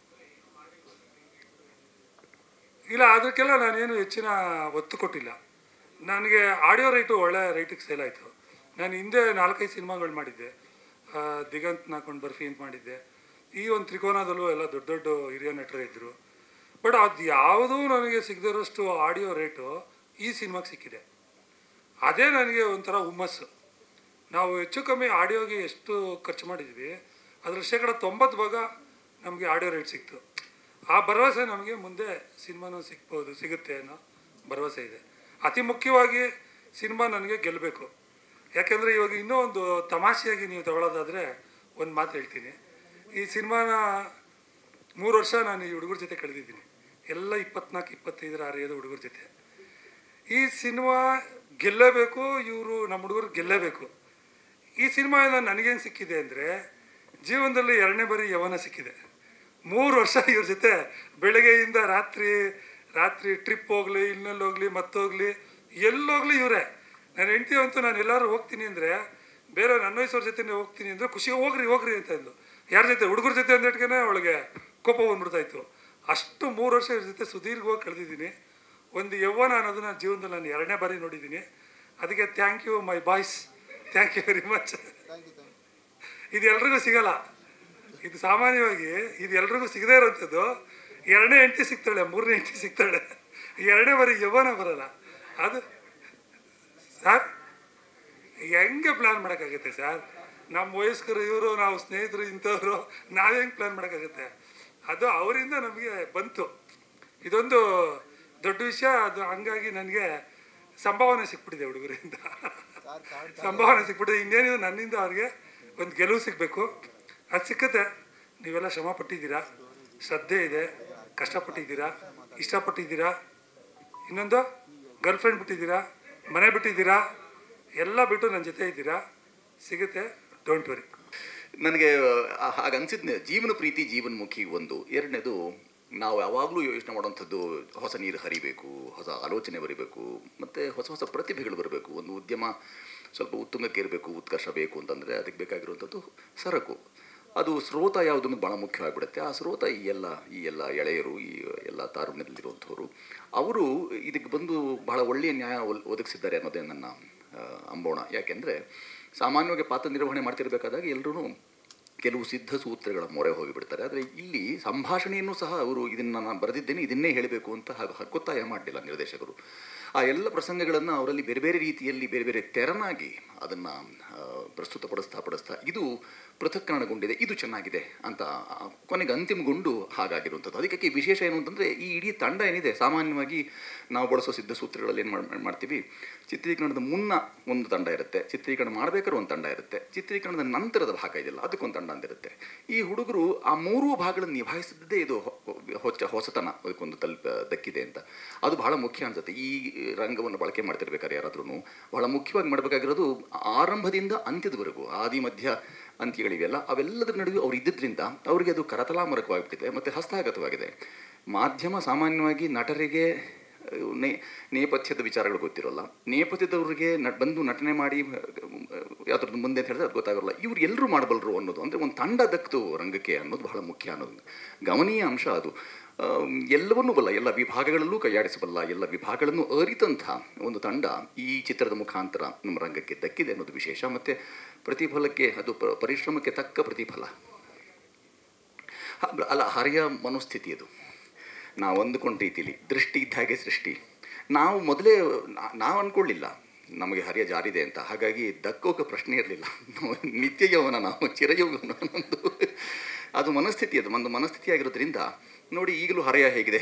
Speaker 3: ಇಲ್ಲ, ಅದಕ್ಕೆಲ್ಲ ನಾನೇನು ಹೆಚ್ಚಿನ ಒತ್ತು ಕೊಟ್ಟಿಲ್ಲ. ನನಗೆ ಆಡಿಯೋ ರೈಟು ಒಳ್ಳೆ ರೈಟಿಗೆ ಸೇಲ್ ಆಯಿತು. ನಾನು ಹಿಂದೆ ನಾಲ್ಕೈದು ಸಿನಿಮಾಗಳು ಮಾಡಿದ್ದೆ. ದಿಗಂತ್ ನಾಕೊಂಡು ಬರ್ಫಿ ಅಂತ ಮಾಡಿದ್ದೆ. ಈ ಒಂದು ತ್ರಿಕೋನದಲ್ಲೂ ಎಲ್ಲ ದೊಡ್ಡ ದೊಡ್ಡ ಹಿರಿಯ ನಟರು ಇದ್ದರು. ಬಟ್ ಅದು ಯಾವುದೂ ನನಗೆ ಸಿಗದಿರೋಷ್ಟು ಆಡಿಯೋ ರೇಟು ಈ ಸಿನಿಮಾಗೆ ಸಿಕ್ಕಿದೆ. ಅದೇ ನನಗೆ ಒಂಥರ ಹುಮ್ಮಸ್ಸು. ನಾವು ಹೆಚ್ಚು ಕಮ್ಮಿ ಆಡಿಯೋಗೆ ಎಷ್ಟು ಖರ್ಚು ಮಾಡಿದ್ವಿ, ಅದರ ಶೇಕಡ ತೊಂಬತ್ತು ಭಾಗ ನಮಗೆ ಆಡಿಯೋ ರೇಟ್ ಸಿಕ್ತು. ಆ ಭರವಸೆ ನಮಗೆ ಮುಂದೆ ಸಿನಿಮಾನೂ ಸಿಗ್ಬೋದು, ಸಿಗುತ್ತೆ ಅನ್ನೋ ಭರವಸೆ ಇದೆ. ಅತಿ ಮುಖ್ಯವಾಗಿ ಸಿನಿಮಾ ನನಗೆ ಗೆಲ್ಲಬೇಕು. ಯಾಕೆಂದರೆ ಇವಾಗ ಇನ್ನೂ ಒಂದು ತಮಾಷೆಯಾಗಿ ನೀವು ತಗೊಳ್ಳೋದಾದರೆ ಒಂದು ಮಾತು ಹೇಳ್ತೀನಿ. ಈ ಸಿನಿಮಾನ ಮೂರು ವರ್ಷ ನಾನು ಈ ಹುಡುಗರ ಜೊತೆ ಕಳೆದಿದ್ದೀನಿ. ಎಲ್ಲ ಇಪ್ಪತ್ನಾಲ್ಕು ಇಪ್ಪತ್ತೈದರ ಆರೇದು ಹುಡುಗರ ಜೊತೆ. ಈ ಸಿನಿಮಾ ಗೆಲ್ಲಬೇಕು, ಇವರು ನಮ್ಮ ಹುಡುಗರು ಗೆಲ್ಲಬೇಕು. ಈ ಸಿನಿಮಾಯಿಂದ ನನಗೇನು ಸಿಕ್ಕಿದೆ ಅಂದರೆ, ಜೀವನದಲ್ಲಿ ಎರಡನೇ ಬಾರಿ ಯವನ ಸಿಕ್ಕಿದೆ. ಮೂರು ವರ್ಷ ಇವ್ರ ಜೊತೆ ಬೆಳಗ್ಗೆಯಿಂದ ರಾತ್ರಿ ರಾತ್ರಿ ಟ್ರಿಪ್ ಹೋಗಲಿ, ಇನ್ನೆಲ್ಲಿ ಹೋಗಲಿ, ಮತ್ತೋಗಲಿ, ಎಲ್ಲೋಗಲಿ ಇವರೇ. ನಾನು ಹೆಂಡ್ತಿ ಅಂತೂ ನಾನು ಎಲ್ಲರೂ ಹೋಗ್ತೀನಿ ಅಂದರೆ, ಬೇರೆ ನನ್ನ ವಯಸ್ಸವ್ರ ಜೊತೆನೇ ಹೋಗ್ತೀನಿ ಅಂದರೆ ಖುಷಿ, ಹೋಗ್ರಿ ಹೋಗ್ರಿ ಅಂತ ಅಂದು. ಯಾರ ಜೊತೆ? ಹುಡುಗರ ಜೊತೆ ಅಂದಿಟ್ಗೆ ಅವಳಿಗೆ ಕೋಪ ಬಂದ್ಬಿಡ್ತಾಯಿತ್ತು. ಅಷ್ಟು ಮೂರು ವರ್ಷ ಇವ್ರ ಜೊತೆ ಸುದೀರ್ಘವಾಗಿ ಕಳೆದಿದ್ದೀನಿ. ಒಂದು ಯೌವನ ಅನ್ನೋದನ್ನ ಜೀವನದಲ್ಲಿ ನಾನು ಎರಡನೇ ಬಾರಿ ನೋಡಿದ್ದೀನಿ. ಅದಕ್ಕೆ thank you my boys, thank you very much. ಇದು ಎಲ್ರಿಗೂ ಸಿಗಲ್ಲ, ಇದು ಸಾಮಾನ್ಯವಾಗಿ ಇದು ಎಲ್ರಿಗೂ ಸಿಗದೇ ಇರೋಂಥದ್ದು. ಎರಡನೇ ಹೆಂಡತಿ ಸಿಗ್ತಾಳೆ, ಮೂರನೇ ಹೆಂಡತಿ ಸಿಗ್ತಾಳೆ, ಎರಡನೇ ಬಾರಿ ಯೌವನ ಬರಲ್ಲ. ಅದು ಸರ್ ಹೆಂಗೆ ಪ್ಲ್ಯಾನ್ ಮಾಡೋಕ್ಕಾಗುತ್ತೆ ಸರ್? ನಮ್ಮ ವಯಸ್ಕರು ಇವರು, ನಾವು ಸ್ನೇಹಿತರು ಇಂಥವ್ರು, ನಾವು ಹೆಂಗೆ ಪ್ಲ್ಯಾನ್ ಮಾಡೋಕ್ಕಾಗುತ್ತೆ? ಅದು ಅವರಿಂದ ನಮಗೆ ಬಂತು. ಇದೊಂದು ದೊಡ್ಡ ವಿಷಯ. ಅದು ಹಂಗಾಗಿ ನನಗೆ ಸಂಭಾವನೆ ಸಿಕ್ಬಿಟ್ಟಿದೆ ಹುಡುಗರಿಂದ, ಸಂಭಾವನೆ ಸಿಕ್ಬಿಟ್ಟಿದೆ. ಇನ್ನೇನಿದೆ, ನನ್ನಿಂದ ಅವ್ರಿಗೆ ಒಂದು ಗೆಲುವು ಸಿಗಬೇಕು, ಅದು ಸಿಕ್ಕತ್ತೆ. ನೀವೆಲ್ಲ ಶ್ರಮ ಪಟ್ಟಿದ್ದೀರಾ, ಶ್ರದ್ಧೆ ಇದೆ, ಕಷ್ಟಪಟ್ಟಿದ್ದೀರಾ, ಇಷ್ಟಪಟ್ಟಿದ್ದೀರಾ. ಇನ್ನೊಂದು ಗರ್ಲ್ ಫ್ರೆಂಡ್ ಬಿಟ್ಟಿದ್ದೀರಾ, ಮನೆ ಬಿಟ್ಟಿದ್ದೀರಾ, ಎಲ್ಲ ಬಿಟ್ಟು ನನ್ನ ಜೊತೆ ಇದ್ದೀರಾ. ಸಿಗುತ್ತೆ, ಡೋಂಟ್ ವರಿ.
Speaker 2: ನನಗೆ ಹಾಗೆ ಅನಿಸಿದ್ನೆ, ಜೀವನ ಪ್ರೀತಿ ಜೀವನ್ಮುಖಿ ಒಂದು. ಎರಡನೇದು, ನಾವು ಯಾವಾಗಲೂ ಯೋಚನೆ ಮಾಡುವಂಥದ್ದು ಹೊಸ ನೀರು ಹರಿಬೇಕು, ಹೊಸ ಆಲೋಚನೆ ಬರಬೇಕು, ಮತ್ತು ಹೊಸ ಹೊಸ ಪ್ರತಿಭೆಗಳು ಬರಬೇಕು. ಒಂದು ಉದ್ಯಮ ಸ್ವಲ್ಪ ಉತ್ತುಂಗಕ್ಕೆ ಇರಬೇಕು, ಉತ್ಕರ್ಷ ಬೇಕು ಅಂತಂದರೆ ಅದಕ್ಕೆ ಬೇಕಾಗಿರುವಂಥದ್ದು ಸರಕು. ಅದು ಸ್ರೋತ ಯಾವುದನ್ನು ಭಾಳ ಮುಖ್ಯವಾಗಿಬಿಡುತ್ತೆ. ಆ ಸ್ರೋತ ಈ ಎಲ್ಲ ಈ ಎಲ್ಲ ಎಳೆಯರು, ಈ ಎಲ್ಲ ತಾರುಣ್ಯದಲ್ಲಿರುವಂಥವ್ರು, ಅವರು ಇದಕ್ಕೆ ಬಂದು ಬಹಳ ಒಳ್ಳೆಯ ನ್ಯಾಯ ಒದಗಿಸಿದ್ದಾರೆ ಅನ್ನೋದೇ ನನ್ನ ಅಂಬೋಣ. ಯಾಕೆಂದರೆ ಸಾಮಾನ್ಯವಾಗಿ ಪಾತ್ರ ನಿರ್ವಹಣೆ ಮಾಡ್ತಿರ್ಬೇಕಾದಾಗ ಎಲ್ಲರೂ ಕೆಲವು ಸಿದ್ಧ ಸೂತ್ರಗಳ ಮೊರೆ ಹೋಗಿಬಿಡ್ತಾರೆ. ಆದರೆ ಇಲ್ಲಿ ಸಂಭಾಷಣೆಯನ್ನು ಸಹ ಅವರು ಇದನ್ನು ನಾನು ಬರೆದಿದ್ದೇನೆ, ಇದನ್ನೇ ಹೇಳಬೇಕು ಅಂತ ಹಕ್ಕೊತ್ತಾಯ ಮಾಡಲಿಲ್ಲ ನಿರ್ದೇಶಕರು. ಆ ಎಲ್ಲ ಪ್ರಸಂಗಗಳನ್ನು ಅವರಲ್ಲಿ ಬೇರೆ ಬೇರೆ ರೀತಿಯಲ್ಲಿ ಬೇರೆ ಬೇರೆ ತೆರನಾಗಿ ಅದನ್ನು ಪ್ರಸ್ತುತಪಡಿಸ್ತಾ ಪಡಿಸ್ತಾ ಇದು ಪೃಥಕ್ಕರಣಗೊಂಡಿದೆ, ಇದು ಚೆನ್ನಾಗಿದೆ ಅಂತ ಕೊನೆಗೆ ಅಂತಿಮಗೊಂಡು ಹಾಗಾಗಿರುವಂಥದ್ದು. ಅದಕ್ಕೆ ವಿಶೇಷ ಏನು ಅಂತಂದರೆ, ಈ ಇಡೀ ತಂಡ ಏನಿದೆ, ಸಾಮಾನ್ಯವಾಗಿ ನಾವು ಬಳಸೋ ಸಿದ್ಧ ಸೂತ್ರಗಳಲ್ಲಿ ಏನು ಮಾಡ್ತೀವಿ, ಚಿತ್ರೀಕರಣದ ಮುನ್ನ ಒಂದು ತಂಡ ಇರುತ್ತೆ, ಚಿತ್ರೀಕರಣ ಮಾಡಬೇಕಾದ್ರೆ ಒಂದು ತಂಡ ಇರುತ್ತೆ, ಚಿತ್ರೀಕರಣದ ನಂತರದ ಭಾಗ ಇದೆಯಲ್ಲ ಅದಕ್ಕೊಂದು ತಂಡ ಅಂತಿರುತ್ತೆ. ಈ ಹುಡುಗರು ಆ ಮೂರೂ ಭಾಗಗಳನ್ನು ನಿಭಾಯಿಸಿದ್ದೇ ಇದು ಹೊಸ ಹೊಸತನ ಅದಕ್ಕೊಂದು ತಲುಪ ದಕ್ಕಿದೆ ಅಂತ. ಅದು ಬಹಳ ಮುಖ್ಯ ಅನ್ಸುತ್ತೆ. ಈ ರಂಗವನ್ನು ಬಳಕೆ ಮಾಡ್ತಿರ್ಬೇಕಾದ್ರೆ ಯಾರಾದ್ರೂ ಬಹಳ ಮುಖ್ಯವಾಗಿ ಮಾಡಬೇಕಾಗಿರೋದು ಆರಂಭದಿಂದ ಅಂತ್ಯದವರೆಗೂ, ಆದಿ ಮಧ್ಯ ಅಂತ್ಯಗಳಿವೆಯಲ್ಲ, ಅವೆಲ್ಲದರ ನಡುವೆ ಅವ್ರು ಇದ್ದಿದ್ದರಿಂದ ಅವರಿಗೆ ಅದು ಕರತಲಾಮರಕವಾಗಿಬಿಟ್ಟಿದೆ ಮತ್ತು ಹಸ್ತಗತವಾಗಿದೆ. ಮಾಧ್ಯಮ ಸಾಮಾನ್ಯವಾಗಿ ನಟರಿಗೆ ನೇ ನೇಪಥ್ಯದ ವಿಚಾರಗಳು ಗೊತ್ತಿರೋಲ್ಲ, ನೇಪಥ್ಯದವ್ರಿಗೆ ನ ಬಂದು ನಟನೆ ಮಾಡಿ ಯಾವ್ದ್ರದ್ದು ಮುಂದೆ ಅಂತ ಹೇಳಿದ್ರೆ ಅದು ಗೊತ್ತಾಗೋಲ್ಲ. ಇವ್ರು ಎಲ್ಲರೂ ಮಾಡಬಲ್ಲರು ಅನ್ನೋದು, ಅಂದರೆ ಒಂದು ತಂಡ ದಕ್ತು ರಂಗಕ್ಕೆ ಅನ್ನೋದು ಬಹಳ ಮುಖ್ಯ ಅನ್ನೋದು ಗಮನೀಯ ಅಂಶ. ಅದು ಎಲ್ಲವನ್ನೂ ಬಲ್ಲ, ಎಲ್ಲ ವಿಭಾಗಗಳಲ್ಲೂ ಕೈಯಾಡಿಸಬಲ್ಲ, ಎಲ್ಲ ವಿಭಾಗಗಳನ್ನು ಅರಿತಂಥ ಒಂದು ತಂಡ ಈ ಚಿತ್ರದ ಮುಖಾಂತರ ನಮ್ಮ ರಂಗಕ್ಕೆ ದಕ್ಕಿದೆ ಅನ್ನೋದು ವಿಶೇಷ. ಮತ್ತು ಪ್ರತಿಫಲಕ್ಕೆ, ಅದು ಪರಿಶ್ರಮಕ್ಕೆ ತಕ್ಕ ಪ್ರತಿಫಲ ಅಲ್ಲ, ಹರಿಯ ಮನೋಸ್ಥಿತಿ ಅದು. ನಾವು ಅಂದುಕೊಂಡ ರೀತಿಯಲ್ಲಿ ದೃಷ್ಟಿ ಇದ್ದ ಹಾಗೆ ಸೃಷ್ಟಿ. ನಾವು ಮೊದಲೇ ನಾವು ಅಂದ್ಕೊಳ್ಳಿಲ್ಲ ನಮಗೆ ಹರಿಯ ಜಾರಿದೆ ಅಂತ, ಹಾಗಾಗಿ ದಕ್ಕೋಕೆ ಪ್ರಶ್ನೆ ಇರಲಿಲ್ಲ. ನಾವು ನಿತ್ಯ ಯೌವನ, ನಾವು ಚಿರಯೌವನ ನಮ್ಮದು. ಅದು ಮನಸ್ಥಿತಿ, ಅದು ಒಂದು ಮನಸ್ಥಿತಿ ಆಗಿರೋದ್ರಿಂದ ನೋಡಿ ಈಗಲೂ ಹರಿಯ ಹೇಗಿದೆ.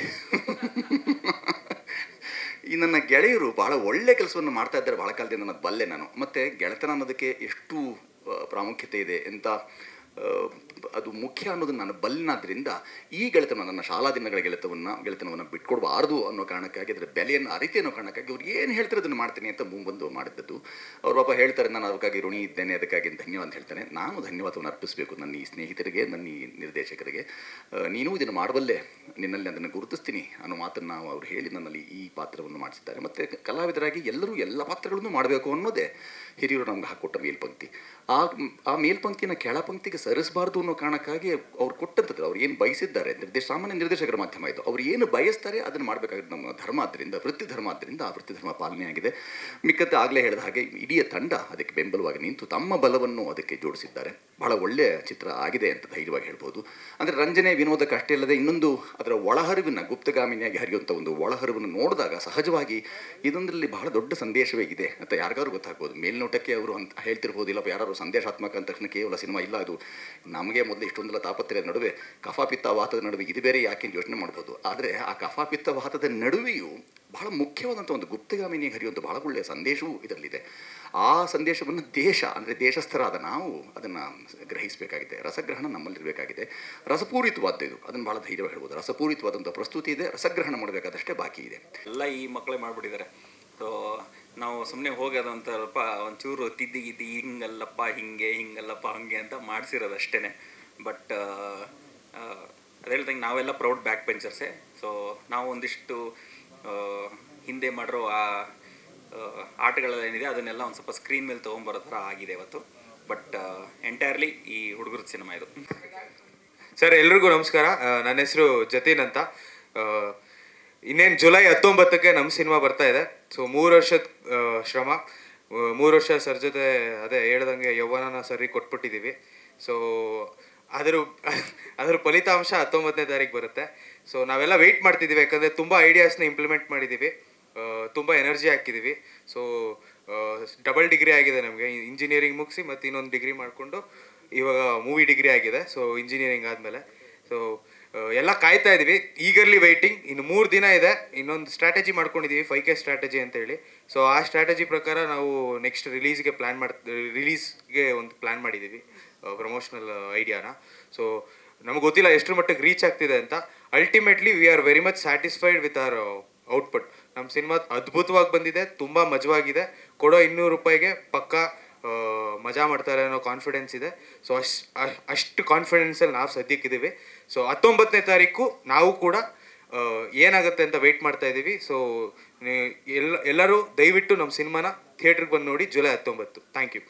Speaker 2: ಈ ನನ್ನ ಗೆಳೆಯರು ಭಾಳ ಒಳ್ಳೆ ಕೆಲಸವನ್ನು ಮಾಡ್ತಾ ಇದ್ದಾರೆ ಭಾಳ ಕಾಲದಿಂದ, ನಾನು ಬಲ್ಲೆ ನಾನು. ಮತ್ತು ಗೆಳೆತನ ಅನ್ನೋದಕ್ಕೆ ಎಷ್ಟು ಪ್ರಾಮುಖ್ಯತೆ ಇದೆ ಅಂತ ಅದು ಮುಖ್ಯ ಅನ್ನೋದನ್ನು ನಾನು ಬಲ್ಲಿನಾದ್ರಿಂದ ಈ ಗೆಳೆತನ, ನನ್ನ ಶಾಲಾ ದಿನಗಳ ಗೆಳೆತವನ್ನು ಗೆಳೆತನವನ್ನು ಬಿಟ್ಕೊಡ್ಬಾರ್ದು ಅನ್ನೋ ಕಾರಣಕ್ಕಾಗಿ, ಅದರ ಬೆಲೆಯನ್ನು ಅರಿತೆ ಅನ್ನೋ ಕಾರಣಕ್ಕಾಗಿ ಅವ್ರು ಏನು ಹೇಳ್ತಾರೆ ಅದನ್ನು ಮಾಡ್ತೀನಿ ಅಂತ ಮುಂಬಂದು ಮಾಡಿದ್ದದ್ದು. ಅವ್ರು ಪಾಪ ಹೇಳ್ತಾರೆ, ನಾನು ಅದಕ್ಕಾಗಿ ಋಣಿ ಇದ್ದೇನೆ, ಅದಕ್ಕಾಗಿ ಧನ್ಯವಾದ ಅಂತ ಹೇಳ್ತಾನೆ. ನಾನು ಧನ್ಯವಾದವನ್ನು ಅರ್ಪಿಸಬೇಕು ನನ್ನ ಈ ಸ್ನೇಹಿತರಿಗೆ, ನನ್ನ ಈ ನಿರ್ದೇಶಕರಿಗೆ. ನೀನು ಇದನ್ನು ಮಾಡಬಲ್ಲೆ, ನಿನ್ನಲ್ಲಿ ಅದನ್ನು ಗುರುತಿಸ್ತೀನಿ ಅನ್ನೋ ಮಾತನ್ನು ಅವ್ರು ಹೇಳಿ ನನ್ನಲ್ಲಿ ಈ ಪಾತ್ರವನ್ನು ಮಾಡಿಸಿದ್ದಾರೆ. ಮತ್ತು ಕಲಾವಿದರಾಗಿ ಎಲ್ಲರೂ ಎಲ್ಲ ಪಾತ್ರಗಳನ್ನು ಮಾಡಬೇಕು ಅನ್ನೋದೇ ಹಿರಿಯರು ನಮ್ಗೆ ಹಾಕ್ಕೊಟ್ಟ ಮೇಲ್ಪಂಕ್ತಿ. ಆ ಆ ಮೇಲ್ಪಂಕ್ತಿನ ಕೆಳಪಂಕ್ತಿಗೆ ಸರಿಸಬಾರ್ದು ಅನ್ನೋ ಕಾರಣಕ್ಕಾಗಿ ಅವ್ರು ಕೊಟ್ಟಂಥದ್ದು, ಅವ್ರು ಏನು ಬಯಸಿದ್ದಾರೆ, ನಿರ್ದೇಶ ಸಾಮಾನ್ಯ ನಿರ್ದೇಶಕರ ಮಾಧ್ಯಮ ಇದು, ಅವ್ರು ಏನು ಬಯಸ್ತಾರೆ ಅದನ್ನು ಮಾಡಬೇಕಾಗಿದ್ದು ನಮ್ಮ ಧರ್ಮ. ಆದ್ದರಿಂದ ವೃತ್ತಿ ಧರ್ಮ, ಆದ್ದರಿಂದ ಆ ವೃತ್ತಿ ಧರ್ಮ ಪಾಲನೆ ಆಗಿದೆ. ಮಿಕ್ಕತ್ತೆ ಆಗಲೇ ಹೇಳಿದ ಹಾಗೆ ಇಡೀ ತಂಡ ಅದಕ್ಕೆ ಬೆಂಬಲವಾಗಿ ನಿಂತು ತಮ್ಮ ಬಲವನ್ನು ಅದಕ್ಕೆ ಜೋಡಿಸಿದ್ದಾರೆ. ಬಹಳ ಒಳ್ಳೆಯ ಚಿತ್ರ ಆಗಿದೆ ಅಂತ ಧೈರ್ಯವಾಗಿ ಹೇಳ್ಬೋದು. ಅಂದರೆ ರಂಜನೆ ವಿನೋದಕ್ಕೆ ಅಷ್ಟೇ ಅಲ್ಲದೆ ಇನ್ನೊಂದು ಅದರ ಒಳಹರಿವಿನ, ಗುಪ್ತಗಾಮಿನಿಯಾಗಿ ಹರಿಯುವಂಥ ಒಂದು ಒಳಹರಿವನ್ನು ನೋಡಿದಾಗ ಸಹಜವಾಗಿ ಇದೊಂದರಲ್ಲಿ ಬಹಳ ದೊಡ್ಡ ಸಂದೇಶವೇ ಇದೆ ಅಂತ ಯಾರಿಗಾದ್ರು ಗೊತ್ತಾಗ್ಬೋದು. ಮೇಲ್ನೋಟಕ್ಕೆ ಅವರು ಅಂತ ಹೇಳ್ತಿರ್ಬೋದು, ಇಲ್ಲಪ್ಪ ಯಾರು ಸಂದೇಶಾತ್ಮಕ ಅಂದ ತಕ್ಷಣ ಕೇವಲ ಸಿನಿಮಾ ಇಲ್ಲ, ಅದು ನಮಗೆ ಮೊದಲು ಇಷ್ಟೊಂದೆಲ್ಲ ತಾಪತ್ರೆಯ ನಡುವೆ ಕಫಾಪಿತ್ತ ವಾತದ ನಡುವೆ ಇದು ಬೇರೆ ಯಾಕೆ ಯೋಚನೆ ಮಾಡ್ಬೋದು. ಆದರೆ ಆ ಕಫಾಪಿತ್ತ ವಾತದ ನಡುವೆಯೂ ಬಹಳ ಮುಖ್ಯವಾದಂಥ ಒಂದು ಗುಪ್ತಗಾಮಿನಿಯಾಗಿ ಹರಿಯುವಂಥ ಬಹಳ ಒಳ್ಳೆಯ ಸಂದೇಶವೂ ಇದರಲ್ಲಿದೆ. ಆ ಸಂದೇಶವನ್ನು ದೇಶ, ಅಂದರೆ ದೇಶಸ್ಥರಾದ ನಾವು ಅದನ್ನು ಗ್ರಹಿಸಬೇಕಾಗಿದೆ. ರಸಗ್ರಹಣ ನಮ್ಮಲ್ಲಿರಬೇಕಾಗಿದೆ. ರಸಪೂರಿತವಾದ ಇದು, ಅದನ್ನು ಭಾಳ ಧೈರ್ಯವಾಗಿ ಹೇಳ್ಬೋದು. ರಸಪೂರಿತವಾದಂಥ ಪ್ರಸ್ತುತಿ ಇದೆ, ರಸಗ್ರಹಣ ಮಾಡಬೇಕಾದಷ್ಟೇ ಬಾಕಿ ಇದೆ.
Speaker 4: ಎಲ್ಲ ಈ ಮಕ್ಕಳೇ ಮಾಡಿಬಿಟ್ಟಿದ್ದಾರೆ. ಸೊ ನಾವು ಸುಮ್ಮನೆ ಹೋಗಿ ಅದೊಂದು ಸ್ವಲ್ಪ ಒಂಚೂರು ತಿದ್ದಿ ಗಿದ್ದಿ ಹಿಂಗಲ್ಲಪ್ಪ ಹಿಂಗೆ ಹಿಂಗಲ್ಲಪ್ಪ ಹಂಗೆ ಅಂತ ಮಾಡಿಸಿರೋದಷ್ಟೇ. ಬಟ್ ಅದು ಹೇಳ್ದಂಗೆ ನಾವೆಲ್ಲ ಪ್ರೌಡ್ ಬ್ಯಾಕ್ ಬೆಂಚರ್ಸೇ. ಸೊ ನಾವು ಒಂದಿಷ್ಟು ಹಿಂದೆ ಮಾಡಿರೋ ಆ ಆಟಗಳೇನಿದೆ ಅದನ್ನೆಲ್ಲ ಒಂದು ಸ್ವಲ್ಪ ಸ್ಕ್ರೀನ್ ಮೇಲೆ ತೊಗೊಂಬರೋ ಥರ ಆಗಿದೆ ಇವತ್ತು. ಬಟ್ ಎಂಟೈರ್ಲಿ ಈ ಹುಡುಗರ ಸಿನಿಮಾ ಇದು.
Speaker 5: ಸರ್ ಎಲ್ರಿಗೂ ನಮಸ್ಕಾರ. ನನ್ನ ಹೆಸರು ಜತೀನ್ ಅಂತ. ಇನ್ನೇನು ಜುಲೈ ಹತ್ತೊಂಬತ್ತಕ್ಕೆ ನಮ್ಮ ಸಿನಿಮಾ ಬರ್ತಾ ಇದೆ. ಸೊ ಮೂರು ವರ್ಷದ ಶ್ರಮ, ಮೂರು ವರ್ಷ ಸರ್ ಜೊತೆ ಅದೇ ಹೇಳ್ದಂಗೆ ಯೌವನನ ಸರಿ ಕೊಟ್ಬಿಟ್ಟಿದ್ದೀವಿ. ಸೊ ಅದ್ರ ಅದ್ರ ಫಲಿತಾಂಶ ಹತ್ತೊಂಬತ್ತನೇ ತಾರೀಕು ಬರುತ್ತೆ. ಸೊ ನಾವೆಲ್ಲ ವೆಯ್ಟ್ ಮಾಡ್ತಿದ್ದೀವಿ, ಯಾಕಂದರೆ ತುಂಬ ಐಡಿಯಾಸ್ನ ಇಂಪ್ಲಿಮೆಂಟ್ ಮಾಡಿದ್ದೀವಿ, ತುಂಬ ಎನರ್ಜಿ ಹಾಕಿದ್ದೀವಿ. ಸೊ ಡಬಲ್ ಡಿಗ್ರಿ ಆಗಿದೆ ನಮಗೆ, ಇಂಜಿನಿಯರಿಂಗ್ ಮುಗಿಸಿ ಮತ್ತು ಇನ್ನೊಂದು ಡಿಗ್ರಿ ಮಾಡಿಕೊಂಡು ಇವಾಗ ಮೂವಿ ಡಿಗ್ರಿ ಆಗಿದೆ. ಸೊ ಇಂಜಿನಿಯರಿಂಗ್ ಆದಮೇಲೆ ಸೊ ಎಲ್ಲ ಕಾಯ್ತಾ ಇದ್ದೀವಿ, ಈಗರ್ಲಿ ವೆಯ್ಟಿಂಗ್. ಇನ್ನು ಮೂರು ದಿನ ಇದೆ, ಇನ್ನೊಂದು ಸ್ಟ್ರಾಟಜಿ ಮಾಡ್ಕೊಂಡಿದ್ದೀವಿ, ಫೈವ್ ಕೆ ಸ್ಟ್ರಾಟಜಿ ಅಂತೇಳಿ. ಸೊ ಆ ಸ್ಟ್ರಾಟಜಿ ಪ್ರಕಾರ ನಾವು ನೆಕ್ಸ್ಟ್ ರಿಲೀಸ್ಗೆ ಪ್ಲ್ಯಾನ್ ಮಾಡ್ ರಿಲೀಸ್ಗೆ ಒಂದು ಪ್ಲ್ಯಾನ್ ಮಾಡಿದ್ದೀವಿ, ಪ್ರಮೋಷನಲ್ ಐಡಿಯಾನ. ಸೊ ನಮಗೆ ಗೊತ್ತಿಲ್ಲ ಎಷ್ಟರ ಮಟ್ಟಿಗೆ ರೀಚ್ ಆಗ್ತಿದೆ ಅಂತ. Ultimately we are very much satisfied with our output. ನಮ್ಮ ಸಿನಿಮಾ ಅದ್ಭುತವಾಗಿ ಬಂದಿದೆ, ತುಂಬ ಮಜವಾಗಿದೆ. ಕೊಡೋ ಇನ್ನೂರು ರೂಪಾಯಿಗೆ ಪಕ್ಕಾ ಮಜಾ ಮಾಡ್ತಾರೆ ಅನ್ನೋ ಕಾನ್ಫಿಡೆನ್ಸ್ ಇದೆ. ಸೊ ಅಷ್ಟು ಅಷ್ಟು ಕಾನ್ಫಿಡೆನ್ಸಲ್ಲಿ ನಾವು ಸದ್ಯಕ್ಕಿದ್ದೀವಿ. ಸೊ ಹತ್ತೊಂಬತ್ತನೇ ತಾರೀಕು ನಾವು ಕೂಡ ಏನಾಗುತ್ತೆ ಅಂತ ವೆಯ್ಟ್ ಮಾಡ್ತಾ ಇದ್ದೀವಿ. ಸೊ ಎಲ್ಲ ಎಲ್ಲರೂ ದಯವಿಟ್ಟು ನಮ್ಮ ಸಿನಿಮಾನ ಥಿಯೇಟ್ರಿಗೆ ಬಂದು ನೋಡಿ, ಜುಲೈ ಹತ್ತೊಂಬತ್ತು. Thank you.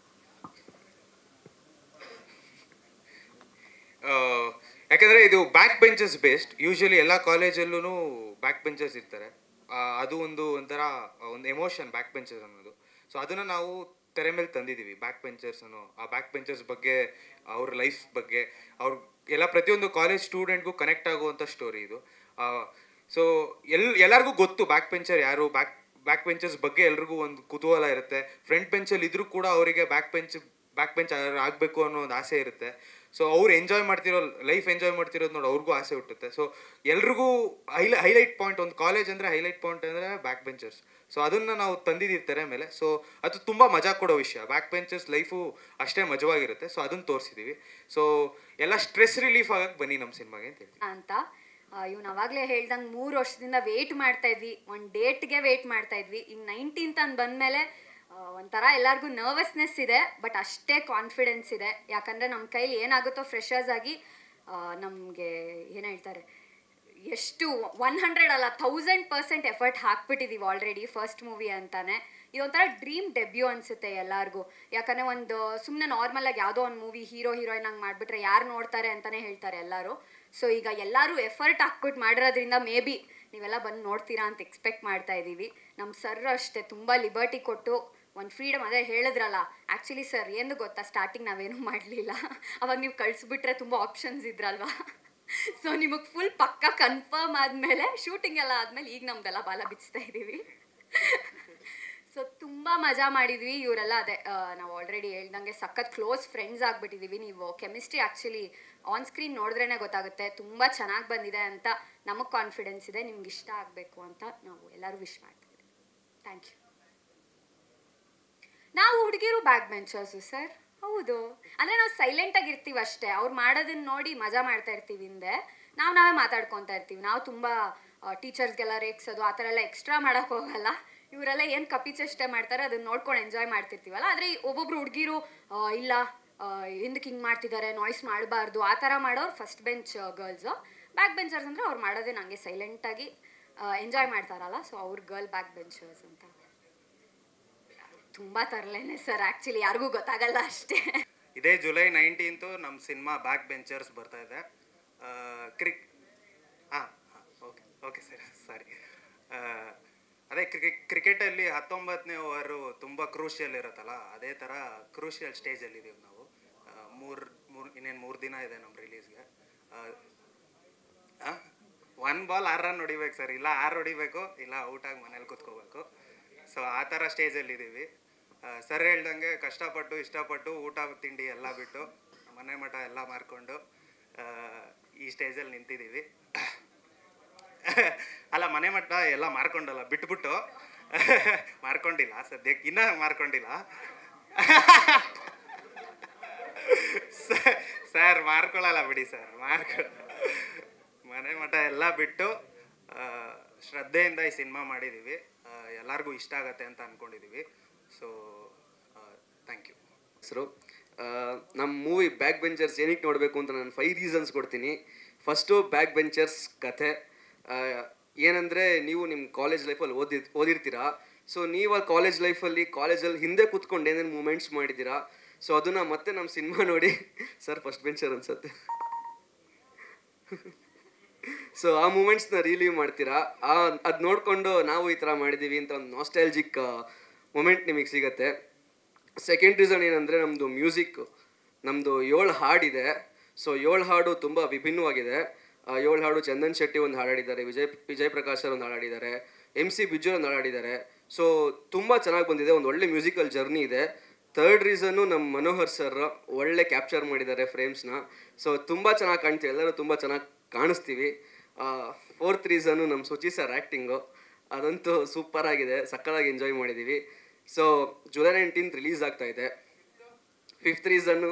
Speaker 5: ಯಾಕಂದರೆ ಇದು ಬ್ಯಾಕ್ ಬೆಂಚಸ್ ಬೇಸ್ಡ್. ಯೂಶ್ವಲಿ ಎಲ್ಲ ಕಾಲೇಜಲ್ಲೂ ಬ್ಯಾಕ್ ಬೆಂಚರ್ಸ್ ಇರ್ತಾರೆ. ಅದು ಒಂದು ಒಂಥರ ಒಂದು ಎಮೋಷನ್ ಬ್ಯಾಕ್ ಬೆಂಚರ್ಸ್ ಅನ್ನೋದು. ಸೊ ಅದನ್ನು ನಾವು ತೆರೆ ಮೇಲೆ ತಂದಿದ್ದೀವಿ, ಬ್ಯಾಕ್ ಬೆಂಚರ್ಸ್ ಅನ್ನೋ. ಆ ಬ್ಯಾಕ್ ಬೆಂಚರ್ಸ್ ಬಗ್ಗೆ, ಅವ್ರ ಲೈಫ್ ಬಗ್ಗೆ, ಅವ್ರ ಎಲ್ಲ ಪ್ರತಿಯೊಂದು ಕಾಲೇಜ್ ಸ್ಟೂಡೆಂಟ್ಗೂ ಕನೆಕ್ಟ್ ಆಗುವಂಥ ಸ್ಟೋರಿ ಇದು. ಸೊ ಎಲ್ ಎಲ್ಲರಿಗೂ ಗೊತ್ತು ಬ್ಯಾಕ್ ಬೆಂಚರ್ ಯಾರು, ಬ್ಯಾಕ್ ಬ್ಯಾಕ್ ಬೆಂಚರ್ಸ್ ಬಗ್ಗೆ ಎಲ್ರಿಗೂ ಒಂದು ಕುತೂಹಲ ಇರುತ್ತೆ. ಫ್ರಂಟ್ ಬೆಂಚಲ್ಲಿ ಇದ್ರೂ ಕೂಡ ಅವರಿಗೆ ಬ್ಯಾಕ್ ಬೆಂಚ್ ಬ್ಯಾಕ್ ಬೆಂಚ್ ಆಗಬೇಕು ಅನ್ನೋ ಒಂದು ಆಸೆ ಇರುತ್ತೆ. ಸೊ ಅವ್ರು ಎಂಜಾಯ್ ಮಾಡ್ತಿರೋ ಲೈಫ್ ಎಂಜಾಯ್ ಮಾಡ್ತಿರೋದು ನೋಡಿ ಅವ್ರಿಗೂ ಆಸೆ ಹುಟ್ಟುತ್ತೆ. ಸೊ ಎಲ್ರಿಗೂ ಹೈಲೈ ಹೈಲೈಟ್ ಪಾಯಿಂಟ್, ಒಂದು ಕಾಲೇಜ್ ಅಂದರೆ ಹೈಲೈಟ್ ಪಾಯಿಂಟ್ ಅಂದರೆ ಬ್ಯಾಕ್ ಬೆಂಚರ್ಸ್. ಸೊ ಅದನ್ನು ನಾವು ತಂದಿದ್ದೀವಿ ತೆರೆ ಮೇಲೆ. ಸೊ ಅದು ತುಂಬ ಮಜಾ ಕೊಡೋ ವಿಷಯ. ಬ್ಯಾಕ್ ಬೆಂಚರ್ಸ್ ಲೈಫು ಅಷ್ಟೇ ಮಜವಾಗಿರುತ್ತೆ. ಸೊ ಅದನ್ನು ತೋರಿಸಿದ್ದೀವಿ. ಸೊ ಎಲ್ಲ ಸ್ಟ್ರೆಸ್ ರಿಲೀಫ್ ಆಗಕ್ಕೆ ಬನ್ನಿ ನಮ್ಮ ಸಿನಿಮಾಗೆ ಅಂತ ಹೇಳ್ತೀವಿ
Speaker 6: ಅಂತ. ಇವ್ನು ಅವಾಗಲೇ ಹೇಳ್ದಂಗೆ ಮೂರು ವರ್ಷದಿಂದ ವೆಯ್ಟ್ ಮಾಡ್ತಾ ಇದ್ವಿ, ಒಂದು ಡೇಟ್ಗೆ ವೆಯ್ಟ್ ಮಾಡ್ತಾ ಇದ್ವಿ. ಈಗ ನೈನ್ಟೀನ್ತ್ ಅಂತ ಬಂದಮೇಲೆ ಒಂಥರ ಎಲ್ಲರಿಗೂ ನರ್ವಸ್ನೆಸ್ ಇದೆ, ಬಟ್ ಅಷ್ಟೇ ಕಾನ್ಫಿಡೆನ್ಸ್ ಇದೆ. ಯಾಕಂದರೆ ನಮ್ಮ ಕೈಲಿ ಏನಾಗುತ್ತೋ ಫ್ರೆಶರ್ಸ್ ಆಗಿ ನಮಗೆ ಏನು ಹೇಳ್ತಾರೆ, ಎಷ್ಟು ಒನ್ ಹಂಡ್ರೆಡ್ ಅಲ್ಲ ಥೌಸಂಡ್ ಪರ್ಸೆಂಟ್ ಎಫರ್ಟ್ ಹಾಕ್ಬಿಟ್ಟಿದ್ದೀವಿ ಆಲ್ರೆಡಿ ಫಸ್ಟ್ ಮೂವಿ ಅಂತಾನೆ. ಇದೊಂಥರ ಡ್ರೀಮ್ ಡೆಬ್ಯೂ ಅನಿಸುತ್ತೆ ಎಲ್ಲರಿಗೂ. ಯಾಕಂದರೆ ಒಂದು ಸುಮ್ಮನೆ ನಾರ್ಮಲಾಗಿ ಯಾವುದೋ ಒಂದು ಮೂವಿ ಹೀರೋ ಹೀರೋಯಿನ್ ಹಂಗೆ ಮಾಡಿಬಿಟ್ರೆ ಯಾರು ನೋಡ್ತಾರೆ ಅಂತಲೇ ಹೇಳ್ತಾರೆ ಎಲ್ಲರೂ. ಸೊ ಈಗ ಎಲ್ಲರೂ ಎಫರ್ಟ್ ಹಾಕ್ಬಿಟ್ಟು ಮಾಡಿರೋದ್ರಿಂದ ಮೇ ಬಿ ನೀವೆಲ್ಲ ಬಂದು ನೋಡ್ತೀರಾ ಅಂತ ಎಕ್ಸ್ಪೆಕ್ಟ್ ಮಾಡ್ತಾ ಇದ್ದೀವಿ. ನಮ್ಮ ಸರ್ ಅಷ್ಟೇ ತುಂಬ ಲಿಬರ್ಟಿ ಕೊಟ್ಟು ಒಂದು ಫ್ರೀಡಮ್, ಅದೇ ಹೇಳಿದ್ರಲ್ಲ, ಆ್ಯಕ್ಚುಲಿ ಸರ್ ಏನು ಗೊತ್ತಾ, ಸ್ಟಾರ್ಟಿಂಗ್ ನಾವೇನೂ ಮಾಡಲಿಲ್ಲ, ಅವಾಗ ನೀವು ಕಳಿಸ್ಬಿಟ್ರೆ ತುಂಬ ಆಪ್ಷನ್ಸ್ ಇದ್ರಲ್ವಾ. ಸೊ ನಿಮಗೆ ಫುಲ್ ಪಕ್ಕ ಕನ್ಫರ್ಮ್ ಆದಮೇಲೆ ಶೂಟಿಂಗ್ ಎಲ್ಲ ಆದಮೇಲೆ ಈಗ ನಮ್ದೆಲ್ಲ ಬಾಲ ಬಿಚ್ತಾ ಇದ್ದೀವಿ. ಸೊ ತುಂಬ ಮಜಾ ಮಾಡಿದ್ವಿ. ಇವರೆಲ್ಲ ಅದೇ ನಾವು ಆಲ್ರೆಡಿ ಹೇಳ್ದಂಗೆ ಸಖತ್ ಕ್ಲೋಸ್ ಫ್ರೆಂಡ್ಸ್ ಆಗಿಬಿಟ್ಟಿದ್ದೀವಿ. ನೀವು ಕೆಮಿಸ್ಟ್ರಿ ಆ್ಯಕ್ಚುಲಿ ಆನ್ ಸ್ಕ್ರೀನ್ ನೋಡಿದ್ರೇ ಗೊತ್ತಾಗುತ್ತೆ, ತುಂಬ ಚೆನ್ನಾಗಿ ಬಂದಿದೆ ಅಂತ ನಮಗೆ ಕಾನ್ಫಿಡೆನ್ಸ್ ಇದೆ. ನಿಮ್ಗೆ ಇಷ್ಟ ಆಗಬೇಕು ಅಂತ ನಾವು ಎಲ್ಲರೂ ವಿಶ್ ಮಾಡ್ತೀವಿ. Thank you. ನಾವು ಹುಡುಗಿರು ಬ್ಯಾಕ್ ಬೆಂಚರ್ಸು ಸರ್. ಹೌದು, ಅಂದರೆ ನಾವು ಸೈಲೆಂಟಾಗಿ ಇರ್ತೀವಿ ಅಷ್ಟೇ. ಅವ್ರು ಮಾಡೋದನ್ನ ನೋಡಿ ಮಜಾ ಮಾಡ್ತಾ ಇರ್ತೀವಿ, ಹಿಂದೆ ನಾವು ನಾವೇ ಮಾತಾಡ್ಕೊತಾ ಇರ್ತೀವಿ. ನಾವು ತುಂಬ ಟೀಚರ್ಸ್ಗೆಲ್ಲ ರೇಗ್ಸೋದು ಆ ಥರ ಎಲ್ಲ ಎಕ್ಸ್ಟ್ರಾ ಮಾಡೋಕ್ಕೆ ಹೋಗಲ್ಲ. ಇವರೆಲ್ಲ ಏನು ಕಪಿಚಷ್ಟೇ ಮಾಡ್ತಾರೆ ಅದನ್ನ ನೋಡ್ಕೊಂಡು ಎಂಜಾಯ್ ಮಾಡ್ತಿರ್ತೀವಲ್ಲ. ಆದರೆ ಒಬ್ಬೊಬ್ರು ಹುಡುಗಿರು ಇಲ್ಲ ಹಿಂದಕ್ಕೆ ಹಿಂಗೆ ಮಾಡ್ತಿದ್ದಾರೆ, ನಾಯ್ಸ್ ಮಾಡಬಾರ್ದು, ಆ ಥರ ಮಾಡೋರು first bench girls. Back benchers ಅಂದರೆ ಅವ್ರು ಮಾಡೋದೇ ನನಗೆ ಸೈಲೆಂಟಾಗಿ ಎಂಜಾಯ್ ಮಾಡ್ತಾರಲ್ಲ, ಸೊ ಅವ್ರು ಗರ್ಲ್ ಬ್ಯಾಕ್ ಬೆಂಚರ್ಸ್ ಅಂತ. ತುಂಬ ತರಲೇನೆ ಸರ್, ಆ್ಯಕ್ಚುಲಿ ಯಾರಿಗೂ ಗೊತ್ತಾಗಲ್ಲ ಅಷ್ಟೇ.
Speaker 7: ಇದೇ ಜುಲೈ ನೈನ್ಟೀನ್ತು ನಮ್ಮ ಸಿನಿಮಾ ಬ್ಯಾಕ್ ಬೆಂಚರ್ಸ್ ಬರ್ತಾ ಇದೆ. ಕ್ರಿಕ್ ಹಾಂ ಹಾಂ ಓಕೆ ಓಕೆ ಸರ್ ಸಾರಿ. ಅದೇ ಕ್ರಿಕೆಟ್ ಕ್ರಿಕೆಟಲ್ಲಿ ಹತ್ತೊಂಬತ್ತನೇ ಓವರು ತುಂಬ ಕ್ರೂಷಿಯಲ್ ಇರುತ್ತಲ್ಲ, ಅದೇ ಥರ ಕ್ರೂಷಿಯಲ್ ಸ್ಟೇಜಲ್ಲಿದ್ದೀವಿ ನಾವು. ಮೂರು ಮೂರು ಇನ್ನೇನು ಮೂರು ದಿನ ಇದೆ ನಮ್ಮ ರಿಲೀಸ್ಗೆ. ಹಾಂ ಒನ್ ಬಾಲ್ ಆರು ರನ್ ಹೊಡಿಬೇಕು ಸರ್, ಇಲ್ಲ ಆರು ಹೊಡಿಬೇಕು, ಇಲ್ಲ ಔಟಾಗಿ ಮನೇಲಿ ಕೂತ್ಕೋಬೇಕು. ಸೊ ಆ ಥರ ಸ್ಟೇಜಲ್ಲಿದ್ದೀವಿ. ಸರ್ ಹೇಳ್ದಂಗೆ ಕಷ್ಟಪಟ್ಟು ಇಷ್ಟಪಟ್ಟು ಊಟ ತಿಂಡಿ ಎಲ್ಲ ಬಿಟ್ಟು ಮನೆ ಮಠ ಎಲ್ಲ ಮಾರ್ಕೊಂಡು ಈ ಸ್ಟೇಜಲ್ಲಿ ನಿಂತಿದ್ದೀವಿ. ಅಲ್ಲ, ಮನೆ ಮಠ ಎಲ್ಲ ಮಾರ್ಕೊಂಡಲ್ಲ, ಬಿಟ್ಬಿಟ್ಟು ಮಾರ್ಕೊಂಡಿಲ್ಲ ಸದ್ಯಕ್ಕೆ, ಇನ್ನೂ ಮಾರ್ಕೊಂಡಿಲ್ಲ ಸರ್. ಮಾರ್ಕೊಳ್ಳಲ್ಲ ಬಿಡಿ ಸರ್, ಮಾರ್ಕೊ ಮನೆ ಮಠ ಎಲ್ಲ ಬಿಟ್ಟು ಶ್ರದ್ಧೆಯಿಂದ ಈ ಸಿನಿಮಾ ಮಾಡಿದ್ದೀವಿ. ಎಲ್ಲರಿಗೂ ಇಷ್ಟ ಆಗತ್ತೆ ಅಂತ ಅಂದ್ಕೊಂಡಿದ್ದೀವಿ. So thank you.
Speaker 1: ಹೆಸರು ನಮ್ಮ ಮೂವಿ ಬ್ಯಾಕ್ ಬೆಂಚರ್ಸ್ ಏನಕ್ಕೆ ನೋಡಬೇಕು ಅಂತ ನಾನು ಫೈವ್ ರೀಸನ್ಸ್ ಕೊಡ್ತೀನಿ. ಫಸ್ಟು, ಬ್ಯಾಕ್ ಬೆಂಚರ್ಸ್ ಕಥೆ ಏನಂದರೆ, ನೀವು ನಿಮ್ಮ ಕಾಲೇಜ್ ಲೈಫಲ್ಲಿ ಓದಿ ಓದಿರ್ತೀರಾ. ಸೊ ನೀವು ಆ ಕಾಲೇಜ್ ಲೈಫಲ್ಲಿ ಕಾಲೇಜಲ್ಲಿ ಹಿಂದೆ ಕೂತ್ಕೊಂಡು ಏನೇನು ಮೂಮೆಂಟ್ಸ್ ಮಾಡಿದ್ದೀರಾ, ಸೊ ಅದನ್ನು ಮತ್ತೆ ನಮ್ಮ ಸಿನಿಮಾ ನೋಡಿ ಸರ್ ಫಸ್ಟ್ ಬೆಂಚರ್ ಅನ್ಸುತ್ತೆ ಸೊ ಆ ಮೂಮೆಂಟ್ಸ್ನ ರಿಲೀವ್ ಮಾಡ್ತೀರಾ, ಆ ಅದು ನೋಡಿಕೊಂಡು ನಾವು ಈ ಥರ ಮಾಡಿದ್ದೀವಿ ಅಂತ ಒಂದು ನಾಸ್ಟಾಲಜಿಕ್ ಮೂಮೆಂಟ್ ನಿಮಗೆ ಸಿಗುತ್ತೆ. ಸೆಕೆಂಡ್ ರೀಸನ್ ಏನಂದರೆ ನಮ್ಮದು ಮ್ಯೂಸಿಕ್. ನಮ್ಮದು ಏಳು ಹಾಡಿದೆ. ಸೊ ಏಳು ಹಾಡು ತುಂಬ ವಿಭಿನ್ನವಾಗಿದೆ. ಏಳು ಹಾಡು ಚಂದನ್ ಶೆಟ್ಟಿ ಒಂದು ಹಾಡಾಡಿದ್ದಾರೆ, ವಿಜಯ್ ವಿಜಯ್ ಪ್ರಕಾಶ್ ಸರ್ ಒಂದು ಹಾಡಾಡಿದ್ದಾರೆ, ಎಮ್ ಸಿ ಬಿಜು ಒಂದು ಹಾಡಾಡಿದ್ದಾರೆ. ಸೊ ತುಂಬ ಚೆನ್ನಾಗಿ ಬಂದಿದೆ, ಒಂದು ಒಳ್ಳೆ ಮ್ಯೂಸಿಕಲ್ ಜರ್ನಿ ಇದೆ. ಥರ್ಡ್ ರೀಸನ್ನು ನಮ್ಮ ಮನೋಹರ್ ಸರ್ ಒಳ್ಳೆ ಕ್ಯಾಪ್ಚರ್ ಮಾಡಿದ್ದಾರೆ ಫ್ರೇಮ್ಸ್ನ. ಸೊ ತುಂಬ ಚೆನ್ನಾಗಿ ಕಾಣ್ತೀವಿ, ಎಲ್ಲರೂ ತುಂಬ ಚೆನ್ನಾಗಿ ಕಾಣಿಸ್ತೀವಿ. ಫೋರ್ತ್ ರೀಸನ್ನು ನಮ್ಮ ಸುಚಿ ಸರ್ ಆ್ಯಕ್ಟಿಂಗು, ಅದಂತೂ ಸೂಪರ್ ಆಗಿದೆ, ಸಕ್ಕತ್ತಾಗಿ ಎಂಜಾಯ್ ಮಾಡಿದ್ದೀವಿ. ಸೊ ಜುಲೈ ನೈನ್ಟೀನ್ತ್ ರಿಲೀಸ್ ಆಗ್ತಾ ಇದೆ. ಫಿಫ್ತ್ ರೀಸನ್ನು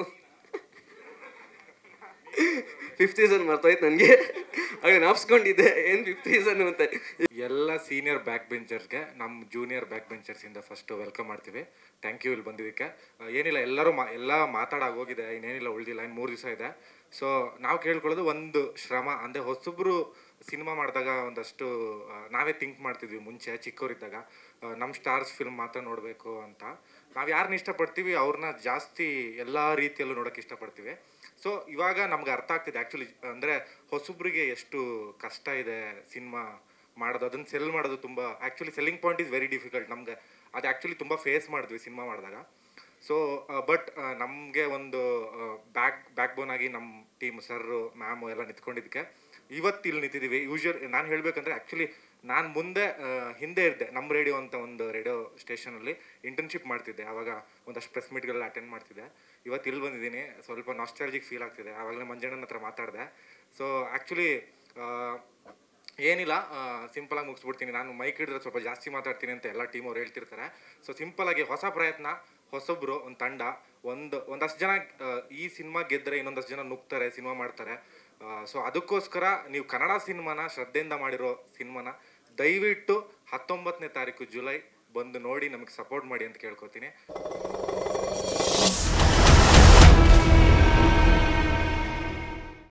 Speaker 1: ಫಿಫ್ತ್ ರೀಸನ್ ಮರ್ತೋಯ್ತು ನನಗೆ, ಹಾಗೆ ನಾಪ್ಸ್ಕೊಂಡಿದ್ದೆ ಏನು ಫಿಫ್ತ್ ರೀಸನ್ನು ಅಂತ.
Speaker 8: ಎಲ್ಲ ಸೀನಿಯರ್ ಬ್ಯಾಕ್ ಬೆಂಚರ್ಸ್ಗೆ ನಮ್ಮ ಜೂನಿಯರ್ ಬ್ಯಾಕ್ ಬೆಂಚರ್ಸಿಂದ ಫಸ್ಟು ವೆಲ್ಕಮ್ ಮಾಡ್ತೀವಿ. ಥ್ಯಾಂಕ್ ಯು ಇಲ್ಲಿ ಬಂದಿದ್ದಕ್ಕೆ. ಏನಿಲ್ಲ, ಎಲ್ಲರೂ ಮಾ ಎಲ್ಲ ಮಾತಾಡಾಗೋಗಿದೆ, ಇನ್ನೇನಿಲ್ಲ ಉಳಿದಿಲ್ಲ, ಇನ್ನು ಮೂರು ದಿವಸ ಇದೆ. ಸೊ ನಾವು ಕೇಳ್ಕೊಳ್ಳೋದು ಒಂದು ಶ್ರಮ. ಅಂದರೆ ಹೊಸಬ್ರು ಸಿನಿಮಾ ಮಾಡಿದಾಗ ಒಂದಷ್ಟು ನಾವೇ ಥಿಂಕ್ ಮಾಡ್ತಿದ್ವಿ ಮುಂಚೆ ಚಿಕ್ಕವರಿದ್ದಾಗ, ನಮ್ಮ ಸ್ಟಾರ್ಸ್ ಫಿಲ್ಮ್ ಮಾತ್ರ ನೋಡಬೇಕು ಅಂತ. ನಾವು ಯಾರನ್ನ ಇಷ್ಟಪಡ್ತೀವಿ ಅವ್ರನ್ನ ಜಾಸ್ತಿ ಎಲ್ಲ ರೀತಿಯಲ್ಲೂ ನೋಡೋಕ್ಕೆ ಇಷ್ಟಪಡ್ತೀವಿ. ಸೊ ಇವಾಗ ನಮ್ಗೆ ಅರ್ಥ ಆಗ್ತಿದೆ ಆ್ಯಕ್ಚುಲಿ, ಅಂದರೆ ಹೊಸಬ್ರಿಗೆ ಎಷ್ಟು ಕಷ್ಟ ಇದೆ ಸಿನಿಮಾ ಮಾಡೋದು, ಅದನ್ನು ಸೆಲ್ ಮಾಡೋದು ತುಂಬ. Actually selling point is very difficult. ನಮ್ಗೆ ಅದು ಆ್ಯಕ್ಚುಲಿ ತುಂಬ ಫೇಸ್ ಮಾಡಿದ್ವಿ ಸಿನಿಮಾ ಮಾಡಿದಾಗ. ಸೊ ಬಟ್ ನಮಗೆ ಒಂದು ಬ್ಯಾಕ್ ಬ್ಯಾಕ್ ಬೋನ್ ಆಗಿ ನಮ್ಮ ಟೀಮ್ ಸರ್ರು ಮ್ಯಾಮು ಎಲ್ಲ ನಿಂತ್ಕೊಂಡಿದ್ದಕ್ಕೆ ಇವತ್ತು ಇಲ್ಲಿ ನಿಂತಿದ್ದೀವಿ. ಯೂಶ್ವಲ್ ನಾನು ಹೇಳಬೇಕಂದ್ರೆ ಆ್ಯಕ್ಚುಲಿ ನಾನು ಮುಂದೆ ಹಿಂದೆ ಇದ್ದೆ, ನಮ್ಮ ರೇಡಿಯೋ ಅಂತ ಒಂದು ರೇಡಿಯೋ ಸ್ಟೇಷನಲ್ಲಿ ಇಂಟರ್ನ್ಶಿಪ್ ಮಾಡ್ತಿದ್ದೆ. ಆವಾಗ ಒಂದಷ್ಟು ಪ್ರೆಸ್ ಮೀಟ್ಗೆಲ್ಲ ಅಟೆಂಡ್ ಮಾಡ್ತಿದ್ದೆ. ಇವತ್ತು ಇಲ್ಲಿ ಬಂದಿದ್ದೀನಿ, ಸ್ವಲ್ಪ ನಾಸ್ಟಾಲಜಿಕ್ ಫೀಲ್ ಆಗ್ತಿದೆ. ಆವಾಗಲೇ ಮಂಜಣ್ಣನ ಹತ್ರ ಮಾತಾಡಿದೆ. ಸೊ ಆ್ಯಕ್ಚುಲಿ ಏನಿಲ್ಲ, ಸಿಂಪಲಾಗಿ ಮುಗಿಸ್ಬಿಡ್ತೀನಿ. ನಾನು ಮೈಕ್ ಹಿಡಿದ್ರೆ ಸ್ವಲ್ಪ ಜಾಸ್ತಿ ಮಾತಾಡ್ತೀನಿ ಅಂತ ಎಲ್ಲ ಟೀಮ್ ಅವ್ರು ಹೇಳ್ತಿರ್ತಾರೆ. ಸೊ ಸಿಂಪಲಾಗಿ ಹೊಸ ಪ್ರಯತ್ನ, ಹೊಸೊಬ್ರು, ಒಂದು ತಂಡ, ಒಂದು ಒಂದಷ್ಟು ಜನ ಈ ಸಿನಿಮಾ ಗೆದ್ದರೆ ಇನ್ನೊಂದಷ್ಟು ಜನ ನುಗ್ತಾರೆ, ಸಿನಿಮಾ ಮಾಡ್ತಾರೆ. ಸೊ ಅದಕ್ಕೋಸ್ಕರ ನೀವು ಕನ್ನಡ ಸಿನಿಮಾನ ಶ್ರದ್ಧೆಯಿಂದ ಮಾಡಿರೋ ಸಿನಿಮಾನ ದಯವಿಟ್ಟು ಹತ್ತೊಂಬತ್ತನೇ ತಾರೀಕು ಜುಲೈ ಬಂದು ನೋಡಿ ನಮಗೆ ಸಪೋರ್ಟ್ ಮಾಡಿ ಅಂತ ಕೇಳ್ಕೊತೀನಿ.